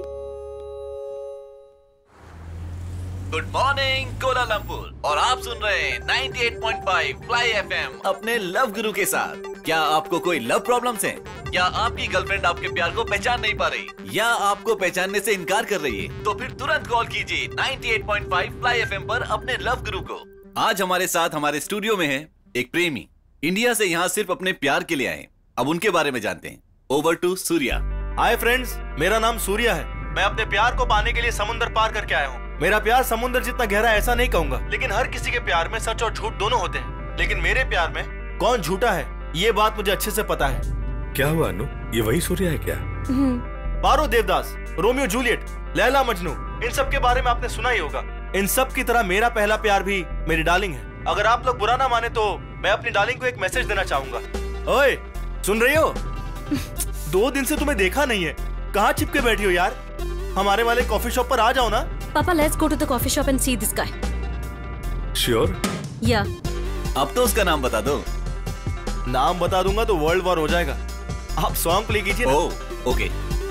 S10: Good morning Kuala Lumpur, और आप सुन रहे हैं 98.5 फ्लाई एफएम अपने लव गुरु के साथ। क्या आपको कोई लव प्रॉब्लम्स हैं? क्या आपकी गर्लफ्रेंड आपके प्यार को पहचान नहीं पा रही, या आपको पहचानने से इनकार कर रही है? तो फिर तुरंत कॉल कीजिए 98.5 फ्लाई एफएम पर अपने लव गुरु को। आज हमारे साथ हमारे स्टूडियो में है एक प्रेमी, इंडिया से यहाँ सिर्फ अपने प्यार के लिए आए। अब उनके बारे में जानते हैं। Over to Surya.
S6: Hi friends, मेरा नाम सूर्या है। मैं अपने प्यार को पाने के लिए समुद्र पार करके आया हूँ। मेरा प्यार समुद्र जितना गहरा ऐसा नहीं कहूंगा, लेकिन हर किसी के प्यार में सच और झूठ दोनों होते हैं। लेकिन मेरे प्यार में कौन झूठा है ये बात मुझे अच्छे से पता है।
S9: क्या हुआ अनु, ये वही सूर्या है क्या?
S6: पारो देवदास, रोमियो जूलियट, लैला मजनू, इन सब के बारे में आपने सुना ही होगा। इन सब की तरह मेरा पहला प्यार भी मेरी डार्लिंग है। अगर आप लोग बुरा ना माने तो मैं अपनी डार्लिंग को एक मैसेज देना चाहूंगा। ओए, सुन रही हो? 2 दिन से तुम्हें देखा नहीं है, कहाँ चिपके बैठी हो यार? हमारे वाले कॉफी शॉप पर आ जाओ ना।
S2: पापा, let's go to the coffee shop and see this guy.
S6: Sure?
S2: Yeah.
S10: अब तो उसका नाम बता दो।
S6: नाम बता दूंगा तो वर्ल्ड वॉर हो जाएगा। आप सॉन्ग प्ले कीजिए।
S10: Oh, okay.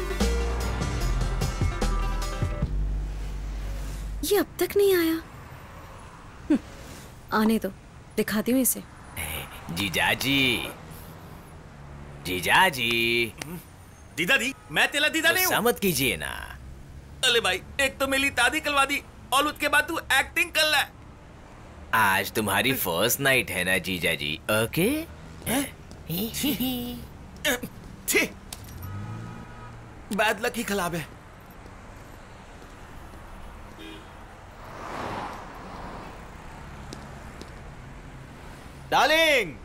S2: ये अब तक नहीं आया। आने दो, दिखाती हूँ इसे।
S8: जीजाजी, जीजाजी।
S14: दीदा दी, मैं तेरा दीदा नहीं हूँ।
S8: मत कीजिए ना।
S14: अरे भाई, एक तो मेरी दादी कलवा दी और उसके बाद तू एक्टिंग कर रहा है।
S8: आज तुम्हारी फर्स्ट नाइट है ना जीजाजी, ओके?
S14: छी, बैड लक ही खराब है।
S6: डार्लिंग।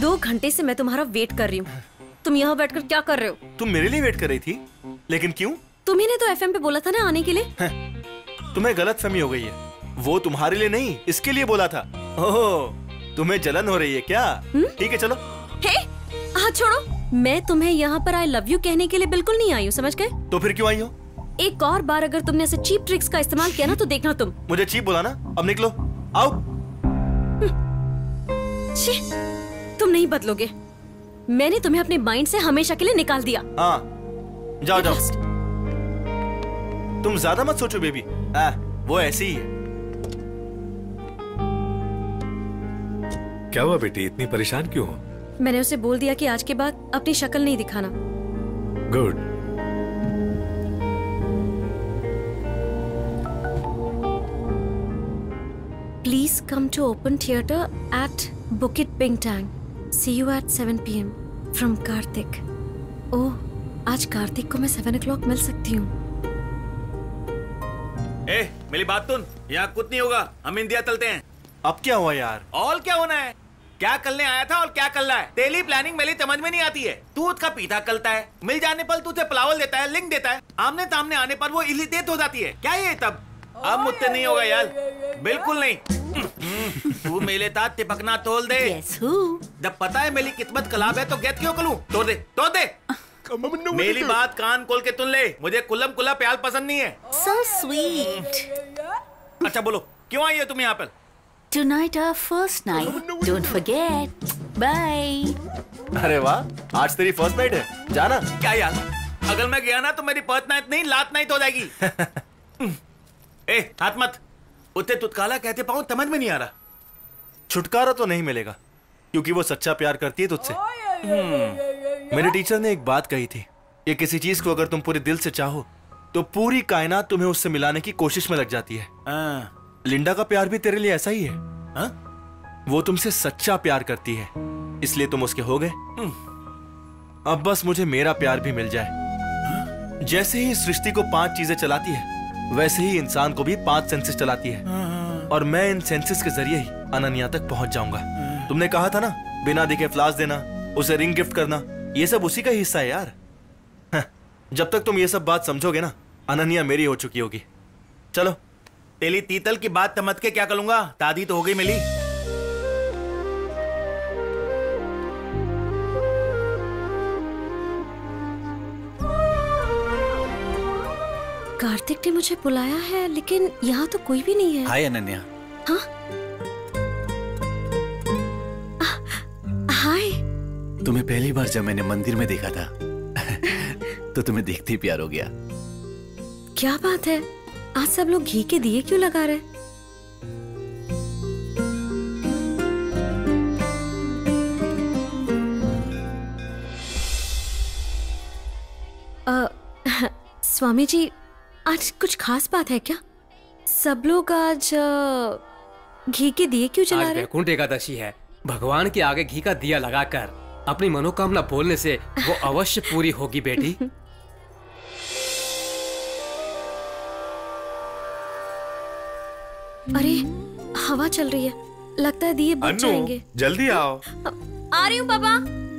S2: 2 घंटे से मैं तुम्हारा वेट कर रही हूँ। तुम यहाँ बैठकर क्या कर रहे हो?
S6: तुम मेरे लिए वेट कर रही थी, लेकिन क्यों?
S2: तुम्ही ने तो एफएम पे बोला था ना आने के लिए।
S6: तुम्हें गलतफहमी हो गई है। वो तुम्हारे लिए नहीं, इसके लिए बोला था। ओह, तुम्हें जलन हो रही है क्या? ठीक है चलो।
S2: हे, हाथ छोड़ो। मैं तुम्हें यहाँ पर आई लव यू कहने के लिए बिल्कुल नहीं आई हूँ, समझ गए?
S6: तो फिर क्यों आई हो?
S2: एक और बार अगर तुमने ऐसे चीप ट्रिक्स का इस्तेमाल किया ना तो देखना तुम।
S6: मुझे चीप बोला ना, अब निकलो, आओ।
S2: तुम नहीं बदलोगे। मैंने तुम्हें अपने माइंड से हमेशा के लिए निकाल दिया।
S6: हाँ, जाओ जाओ। तुम ज्यादा मत सोचो बेबी, वो ऐसी ही है।
S9: क्या हुआ बेटी, इतनी परेशान क्यों हो?
S2: मैंने उसे बोल दिया कि आज के बाद अपनी शक्ल नहीं दिखाना।
S9: Good.
S2: Please come to open theater at Bukit Bintang. See you at 7 PM from Karthik. ओह, आज कार्तिक को मैं 7 o'clock मिल सकती हूँ।
S14: मेरी बात सुन, यहाँ कुछ नहीं होगा, हम इंडिया चलते हैं।
S6: अब क्या हुआ यार?
S14: और क्या होना है? क्या करने आया था और क्या कर रहा है? तेली प्लानिंग मेरी समझ में नहीं आती है। तू उसका पीछा करता है, मिल जाने पर तुझे प्लावल देता है, लिंक देता है, आमने सामने आने पर वो इरिटेट हो जाती है। क्या ये तब? अब मुझसे नहीं होगा यार, बिल्कुल नहीं। तू मेरे साथ चिपकना तोड़ दे। जब पता है मेरी किस्मत खराब है तो गेट क्यों करूं? तोड़ दे, तोड़ दे। मेरी बात कान खोल के सुन ले, मुझे कुलम कुला प्याल पसंद नहीं है।
S4: So sweet.
S14: अच्छा बोलो, क्यों आई है तुम यहाँ पर?
S4: Tonight our first night. Don't forget. Bye.
S6: अरे वाह, आज तेरी फर्स्ट नाइट है, जाना।
S14: क्या यार, अगर मैं गया ना तो मेरी फर्स्ट नाइट नहीं लात नाइट हो जाएगी। हाथ मत। उसे तुतकाला कहते पाऊं, समझ में नहीं आ रहा।
S6: छुटकारा तो नहीं मिलेगा, क्योंकि वो सच्चा प्यार करती है तुझसे। मेरे टीचर ने एक बात कही थी, ये किसी चीज को अगर तुम पूरे दिल से चाहो तो पूरी कायनात तुम्हें उससे मिलाने की कोशिश में लग जाती है। लिंडा का प्यार भी तेरे लिए ऐसा ही है। वो तुमसे सच्चा प्यार करती है, इसलिए तुम उसके हो गए। अब बस मुझे मेरा प्यार भी मिल जाए। जैसे ही सृष्टि को 5 चीजें चलाती है, वैसे ही इंसान को भी 5 सेंसेस चलाती है, और मैं इन सेंसेस के जरिए ही अनन्या तक पहुंच जाऊंगा। तुमने कहा था ना, बिना दिखे फ्लावर्स देना, उसे रिंग गिफ्ट करना, ये सब उसी का ही हिस्सा है यार। जब तक तुम ये सब बात समझोगे ना, अनन्या मेरी हो चुकी होगी। चलो।
S14: तेली तीतल की बात समझ के क्या करूंगा, दादी तो हो गई मिली।
S2: कार्तिक ने मुझे बुलाया है, लेकिन यहाँ तो कोई भी नहीं है।
S10: हाय अनन्या।
S2: हाँ? हाय।
S10: तुम्हें पहली बार जब मैंने मंदिर में देखा था तो तुम्हें देखते ही प्यार हो गया।
S2: क्या बात है, आज सब लोग घी के दिए क्यों लगा रहे? स्वामी जी, आज कुछ खास बात है क्या? सब लोग आज घी के दिए क्यों जला रहे?
S11: आज वैकुंठ एकादशी है। भगवान के आगे घी का दिया लगाकर अपनी मनोकामना बोलने से वो अवश्य पूरी होगी बेटी।
S2: अरे, हवा चल रही है, लगता है दिए बुझ जाएंगे।
S20: जल्दी आओ।
S2: आ रही हूँ पापा।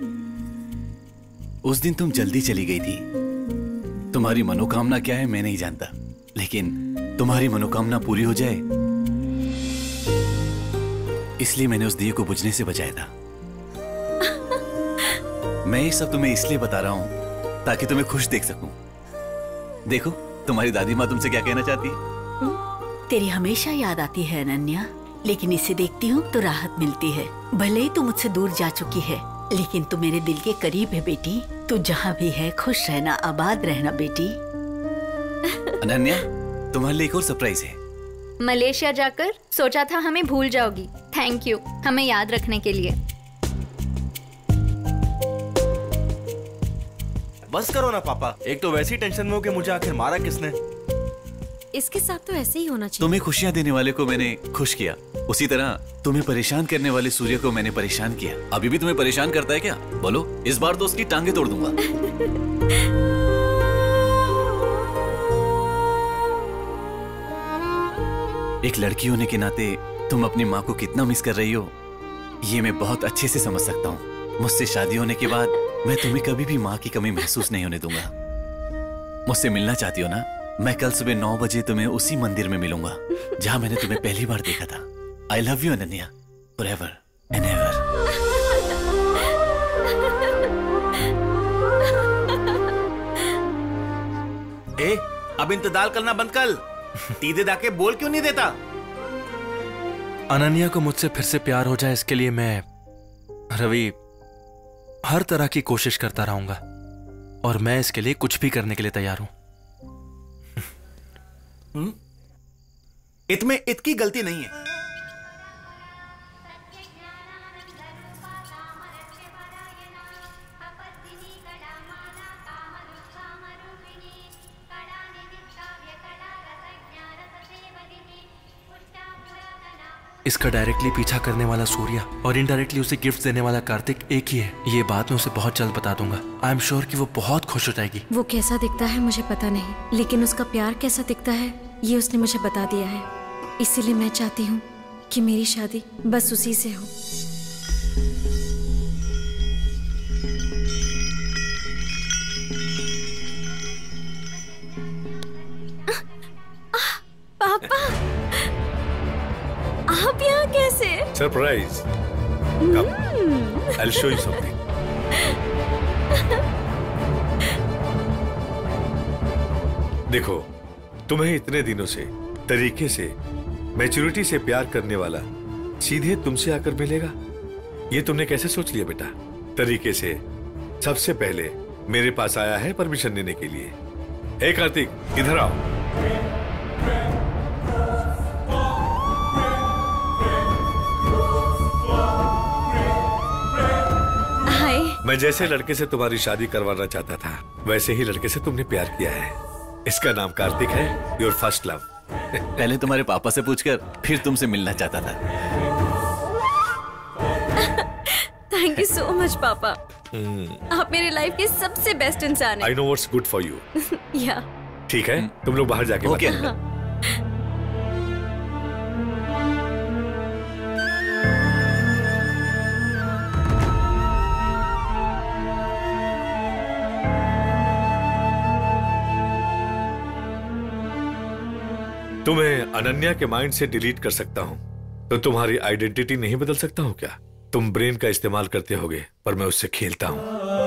S10: उस दिन तुम जल्दी चली गई थी। तुम्हारी मनोकामना क्या है मैं नहीं जानता, लेकिन तुम्हारी मनोकामना पूरी हो जाए इसलिए मैंने उस दिए को बुझने से बचाया था। मैं ये सब तुम्हें इसलिए बता रहा हूं ताकि तुम्हें खुश देख सकूं। देखो, तुम्हारी दादी माँ तुमसे क्या कहना चाहती है।
S4: तेरी हमेशा याद आती है अनन्या, लेकिन इसे देखती हूँ तो राहत मिलती है। भले ही तू मुझसे दूर जा चुकी है, लेकिन तू मेरे दिल के करीब है बेटी। तू जहाँ भी है खुश रहना, आबाद रहना बेटी।
S10: अनन्या, तुम्हारे लिए एक और सरप्राइज है।
S12: मलेशिया जाकर सोचा था हमें भूल जाओगी। थैंक यू हमें याद रखने के लिए।
S6: बस करो ना पापा, एक तो वैसी टेंशन में हो कि मुझे आखिर मारा किसने।
S2: इसके साथ तो ऐसे ही होना चाहिए।
S10: तुम्हें खुशियाँ देने वाले को मैंने खुश किया, उसी तरह तुम्हें परेशान करने वाले सूर्य को मैंने परेशान किया। अभी भी तुम्हें परेशान करता है क्या? बोलो, इस बार तो उसकी टांगे तोड़ दूंगा। एक लड़की होने के नाते तुम अपनी माँ को कितना मिस कर रही हो, ये मैं बहुत अच्छे से समझ सकता हूँ। मुझसे शादी होने के बाद मैं तुम्हें कभी भी माँ की कमी महसूस नहीं होने दूंगा। मुझसे मिलना चाहती हो ना? मैं कल सुबह 9 बजे तुम्हें उसी मंदिर में मिलूंगा जहां मैंने तुम्हें पहली बार देखा था। I love you Ananya, forever and ever।
S14: ए, अब इंतजार करना बंद कर। सीधे जाके बोल क्यों नहीं देता?
S6: अनन्या को मुझसे फिर से प्यार हो जाए इसके लिए मैं रवि हर तरह की कोशिश करता रहूंगा और मैं इसके लिए कुछ भी करने के लिए तैयार हूं।
S14: इतमें इतकी गलती नहीं है।
S6: इसका डायरेक्टली पीछा करने वाला सूर्या और इनडायरेक्टली उसे गिफ्ट देने वाला कार्तिक एक ही है। ये बात मैं उसे बहुत जल्द बता दूंगा। आई एम श्योर कि वो बहुत खुश हो जाएगी।
S2: वो कैसा दिखता है मुझे पता नहीं, लेकिन उसका प्यार कैसा दिखता है ये उसने मुझे बता दिया है। इसीलिए मैं चाहती हूँ कि मेरी शादी बस उसी से हो। पापा, आप यहाँ कैसे?
S9: Surprise. I'll show you something. देखो, तुम्हें इतने दिनों से तरीके से मैच्योरिटी से प्यार करने वाला सीधे तुमसे आकर मिलेगा, ये तुमने कैसे सोच लिया बेटा? तरीके से सबसे पहले मेरे पास आया है परमिशन लेने के लिए। हे कार्तिक, इधर आओ।
S2: हाय।
S9: मैं जैसे लड़के से तुम्हारी शादी करवाना चाहता था वैसे ही लड़के से तुमने प्यार किया है। इसका नाम कार्तिक है, योर फर्स्ट लव।
S10: पहले तुम्हारे पापा से पूछकर फिर तुमसे मिलना चाहता था।
S2: थैंक यू सो मच पापा। आप मेरे लाइफ के सबसे बेस्ट इंसान हैं।
S9: I know what's good for you.
S2: या
S9: ठीक है, तुम लोग बाहर जाके
S10: ओके।
S9: तुम्हें अनन्या के माइंड से डिलीट कर सकता हूं, तो तुम्हारी आइडेंटिटी नहीं बदल सकता हूं क्या? तुम ब्रेन का इस्तेमाल करते होगे, पर मैं उससे खेलता हूं।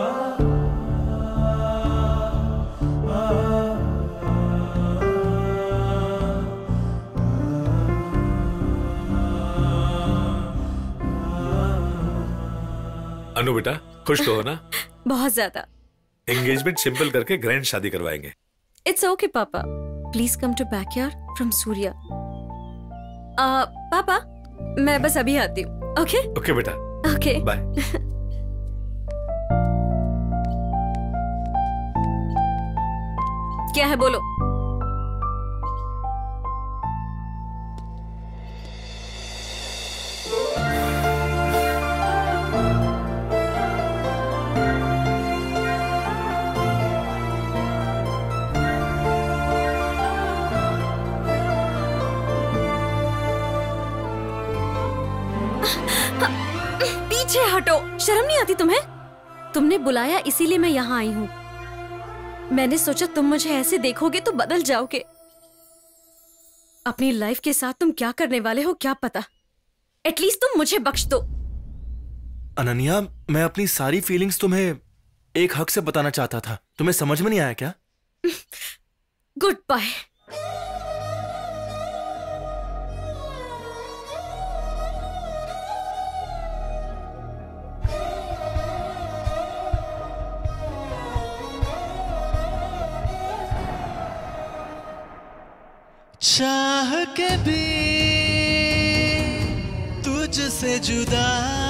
S9: अनु बेटा, खुश तो हो ना?
S2: बहुत ज्यादा।
S9: एंगेजमेंट सिंपल करके ग्रैंड शादी करवाएंगे।
S2: इट्स ओके पापा, please come to backyard from Surya. पापा, मैं बस अभी आती हूँ। ओके
S9: ओके बेटा,
S2: ओके
S9: बाय।
S2: क्या है बोलो? पीछे हटो, शर्म नहीं आती तुम्हें? तुमने बुलाया इसीलिए मैं यहाँ आई हूँ। मैंने सोचा तुम मुझे ऐसे देखोगे तो बदल जाओगे। अपनी लाइफ के साथ तुम क्या करने वाले हो क्या पता। एटलीस्ट तुम मुझे बख्श दो।
S6: अनन्या, मैं अपनी सारी फीलिंग्स तुम्हें एक हक से बताना चाहता था, तुम्हें समझ में नहीं आया क्या?
S2: Goodbye.
S21: चाह के भी तुझसे जुदा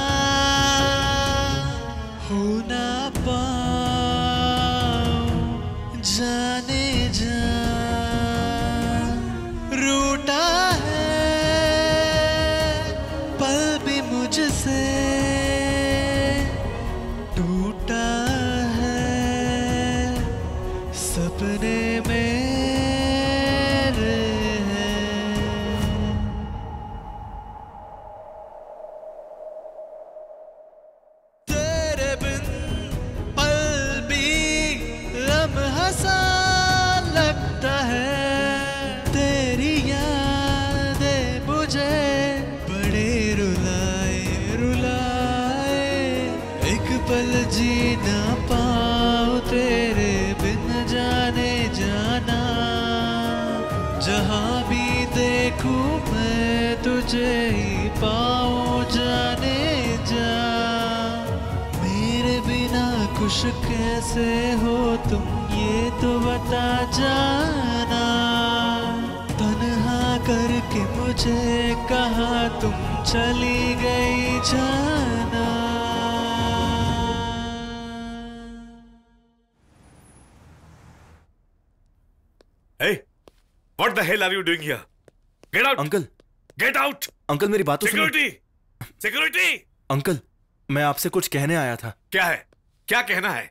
S21: हो ना पाऊं, जाने जा रूठा है पल भी मुझसे, टूटा है सपने में। जी ना पाऊं तेरे बिन जाने जाना, जहाँ भी देखूं मैं तुझे ही पाऊं जाने जा। मेरे बिना खुश कैसे हो तुम ये तो बता जाना, तन्हा करके मुझे कहाँ तुम चली गई जाना।
S9: Hey, what the hell are you doing here? Get out!
S6: Uncle,
S9: Get out!
S6: Uncle मेरी बात तो सुनो।
S9: Security! Security!
S6: अंकल, मैं आपसे कुछ कहने आया था।
S9: क्या है? क्या कहना है?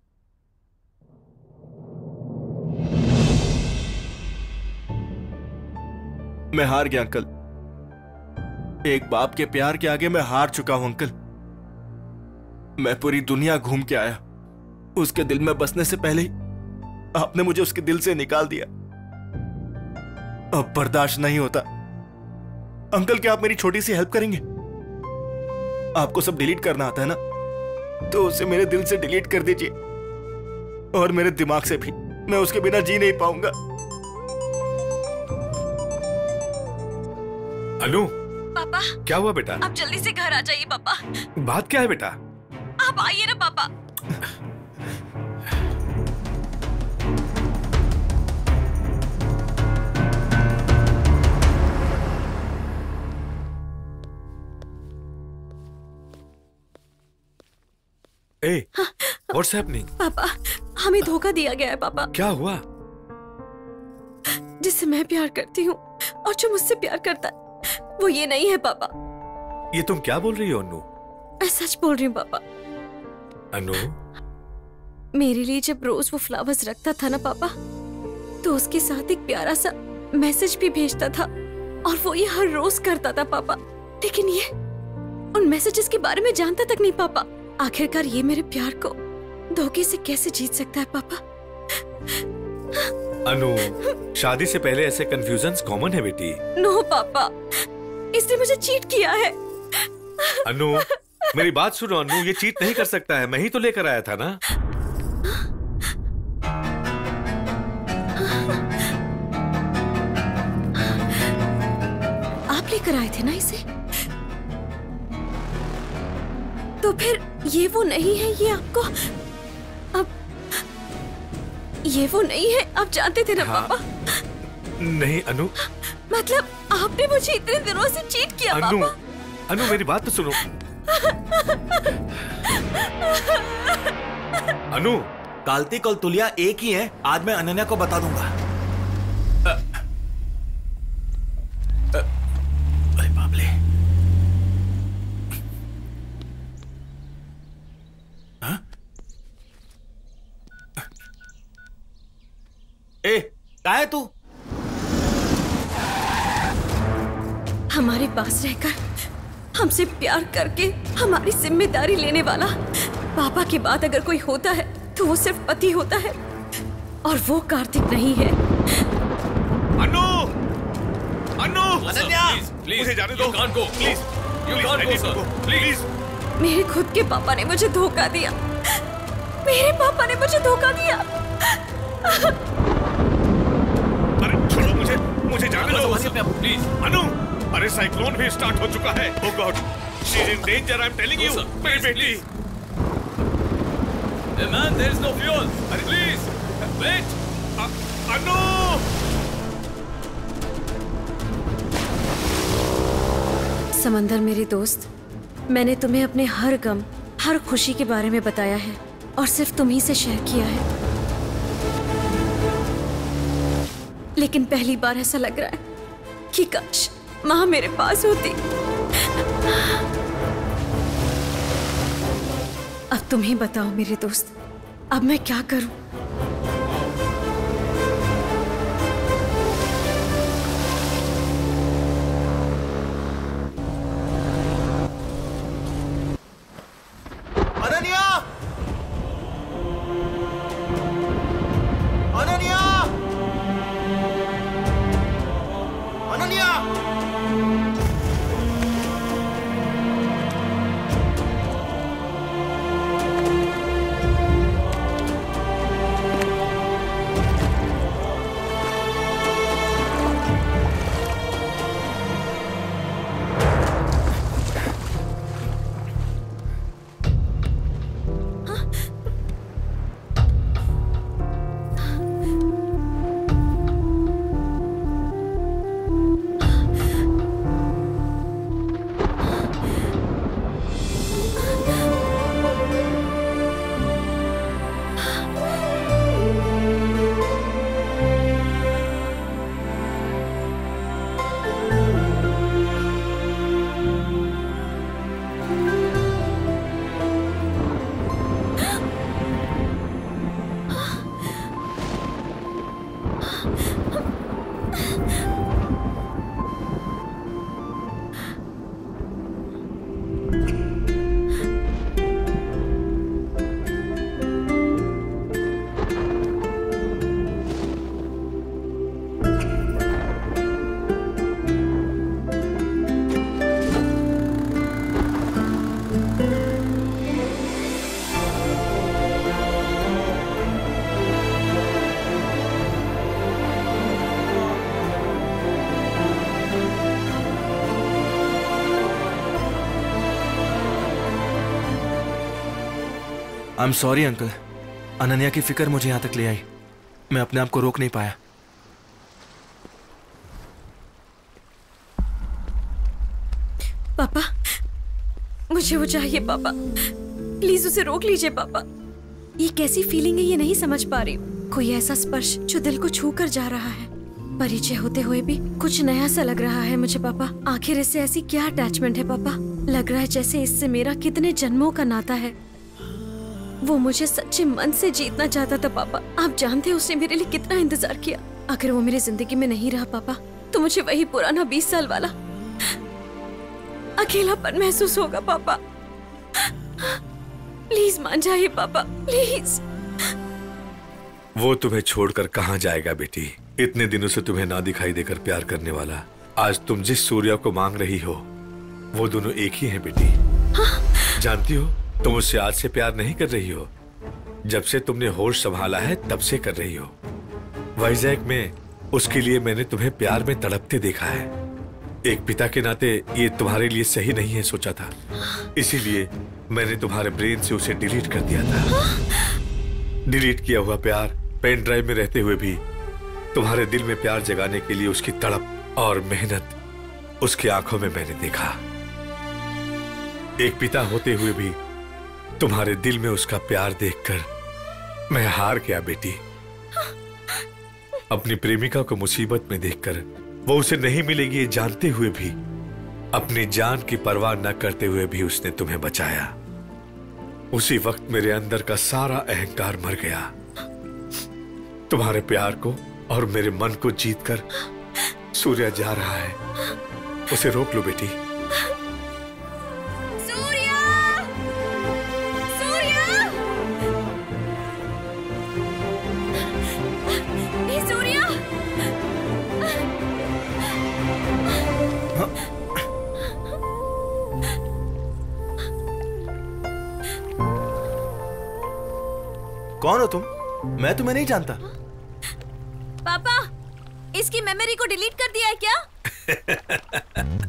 S6: मैं हार गया अंकल। एक बाप के प्यार के आगे मैं हार चुका हूं अंकल। मैं पूरी दुनिया घूम के आया, उसके दिल में बसने से पहले ही आपने मुझे उसके दिल से निकाल दिया। अब बर्दाश्त नहीं होता। अंकल, क्या आप मेरी छोटी सी हेल्प करेंगे? आपको सब डिलीट करना आता है ना, तो उसे मेरे दिल से डिलीट कर दीजिए, और मेरे दिमाग से भी। मैं उसके बिना जी नहीं पाऊंगा।
S9: अनु,
S2: पापा,
S9: क्या हुआ बेटा?
S2: आप जल्दी से घर आ जाइए पापा।
S9: बात क्या है बेटा?
S2: आप आइए ना पापा।
S9: Hey, what's happening?
S2: पापा, हमें धोखा दिया गया है पापा।
S9: क्या हुआ?
S2: जिससे मैं प्यार करती हूँ और जो मुझसे प्यार करता है वो ये नहीं है पापा।
S9: ये तुम क्या बोल रही हो अनु?
S2: मैं सच बोल रही हूँ पापा।
S9: अनु,
S2: मेरे लिए जब रोज वो फ्लावर्स रखता था ना पापा, तो उसके साथ एक प्यारा सा मैसेज भी भेजता था, और वो ये हर रोज करता था पापा। लेकिन ये उन मैसेजेस के बारे में जानता तक नहीं पापा। आखिरकार ये मेरे प्यार को धोखे से कैसे जीत सकता है पापा?
S9: अनु, शादी से पहले ऐसे कंफ्यूजन्स कॉमन है बेटी।
S2: नो पापा, इसने मुझे चीट किया है।
S9: अनु, मेरी बात सुनो अनु, ये चीट नहीं कर सकता है, मैं ही तो लेकर आया था ना।
S2: आप लेकर आए थे ना इसे? तो फिर ये वो नहीं है, ये आपको अब ये वो नहीं है, आप जानते थे ना पापा?
S9: नहीं अनु।
S2: मतलब आपने मुझे इतने दिनों से चीट किया
S9: अनु,
S2: पापा।
S9: अनु मेरी बात तो सुनो। अनु,
S14: कालती कौतुलिया एक ही है, आज मैं अनन्या को बता दूंगा। अरे बाप ले। ए, क्या है तू?
S2: हमारे पास रहकर हमसे प्यार करके हमारी जिम्मेदारी लेने वाला पापा के बाद अगर कोई होता है तो वो सिर्फ पति होता है, और वो कार्तिक नहीं है।
S9: अनु! अनु!
S14: अनन्या!
S9: मुझे जाने दो। You can't go, please. You can't go, sir. Please.
S2: मेरे खुद के पापा ने मुझे धोखा दिया। मेरे पापा ने मुझे धोखा दिया।
S9: अरे छोड़ो मुझे, मुझे जाने दो। प्लीज। अनु! अरे साइक्लोन भी स्टार्ट हो चुका है। Oh God, she is in danger. I'm telling you. मेरी बेटी।
S8: Hey man, there is no fuel. Please, wait.
S9: अनु!
S2: समंदर मेरे दोस्त, मैंने तुम्हें अपने हर गम, हर खुशी के बारे में बताया है, और सिर्फ तुम ही से शेयर किया है। लेकिन पहली बार ऐसा लग रहा है कि काश माँ मेरे पास होती। अब तुम ही बताओ मेरे दोस्त, अब मैं क्या करूं?
S14: Ananya! Ananya! Ananya!
S6: I am sorry uncle, Ananya की फिक्र मुझे यहाँ तक ले आई, मैं अपने आप को रोक नहीं पाया।
S2: पापा, मुझे वो चाहिए पापा, प्लीज उसे रोक लीजिए पापा। ये कैसी फीलिंग है ये नहीं समझ पा रही हूँ। कोई ऐसा स्पर्श जो दिल को छू कर जा रहा है, परिचय होते हुए भी कुछ नया सा लग रहा है मुझे पापा। आखिर इससे ऐसी क्या अटैचमेंट है पापा? लग रहा है जैसे इससे मेरा कितने जन्मों का नाता है। वो मुझे सच्चे मन से जीतना चाहता था पापा। आप जानते हैं उसने मेरे लिए कितना इंतजार किया। अगर वो मेरी जिंदगी में नहीं रहा पापा, तो मुझे वही पुराना 20 साल वाला अकेलापन महसूस होगा पापा। प्लीज मान जाइए पापा, प्लीज।
S9: वो तुम्हें छोड़कर कहाँ जाएगा बेटी? इतने दिनों से तुम्हें ना दिखाई देकर प्यार करने वाला, आज तुम जिस सूर्या को मांग रही हो वो दोनों एक ही हैं बेटी।
S2: हाँ?
S9: जानती हो, तुम उससे आज से प्यार नहीं कर रही हो, जब से तुमने होश संभाला है तब से कर रही हो। वाइजैक में उसके लिए मैंने तुम्हें प्यार में तड़पते देखा है। एक पिता के नाते ये तुम्हारे लिए सही नहीं है सोचा था, इसीलिए मैंने तुम्हारे ब्रेन से उसे डिलीट कर दिया था। डिलीट किया हुआ प्यार पेन ड्राइव में रहते हुए भी तुम्हारे दिल में प्यार जगाने के लिए उसकी तड़प और मेहनत उसकी आंखों में मैंने देखा। एक पिता होते हुए भी तुम्हारे दिल में उसका प्यार देखकर मैं हार गया बेटी। अपनी प्रेमिका को मुसीबत में देखकर वो उसे नहीं मिलेगी ये जानते हुए भी, अपनी जान की परवाह न करते हुए भी उसने तुम्हें बचाया। उसी वक्त मेरे अंदर का सारा अहंकार मर गया। तुम्हारे प्यार को और मेरे मन को जीतकर सूर्या जा रहा है, उसे रोक लो बेटी।
S6: कौन हो तुम? मैं तुम्हें नहीं जानता।
S2: पापा, इसकी मेमोरी को डिलीट कर दिया है क्या?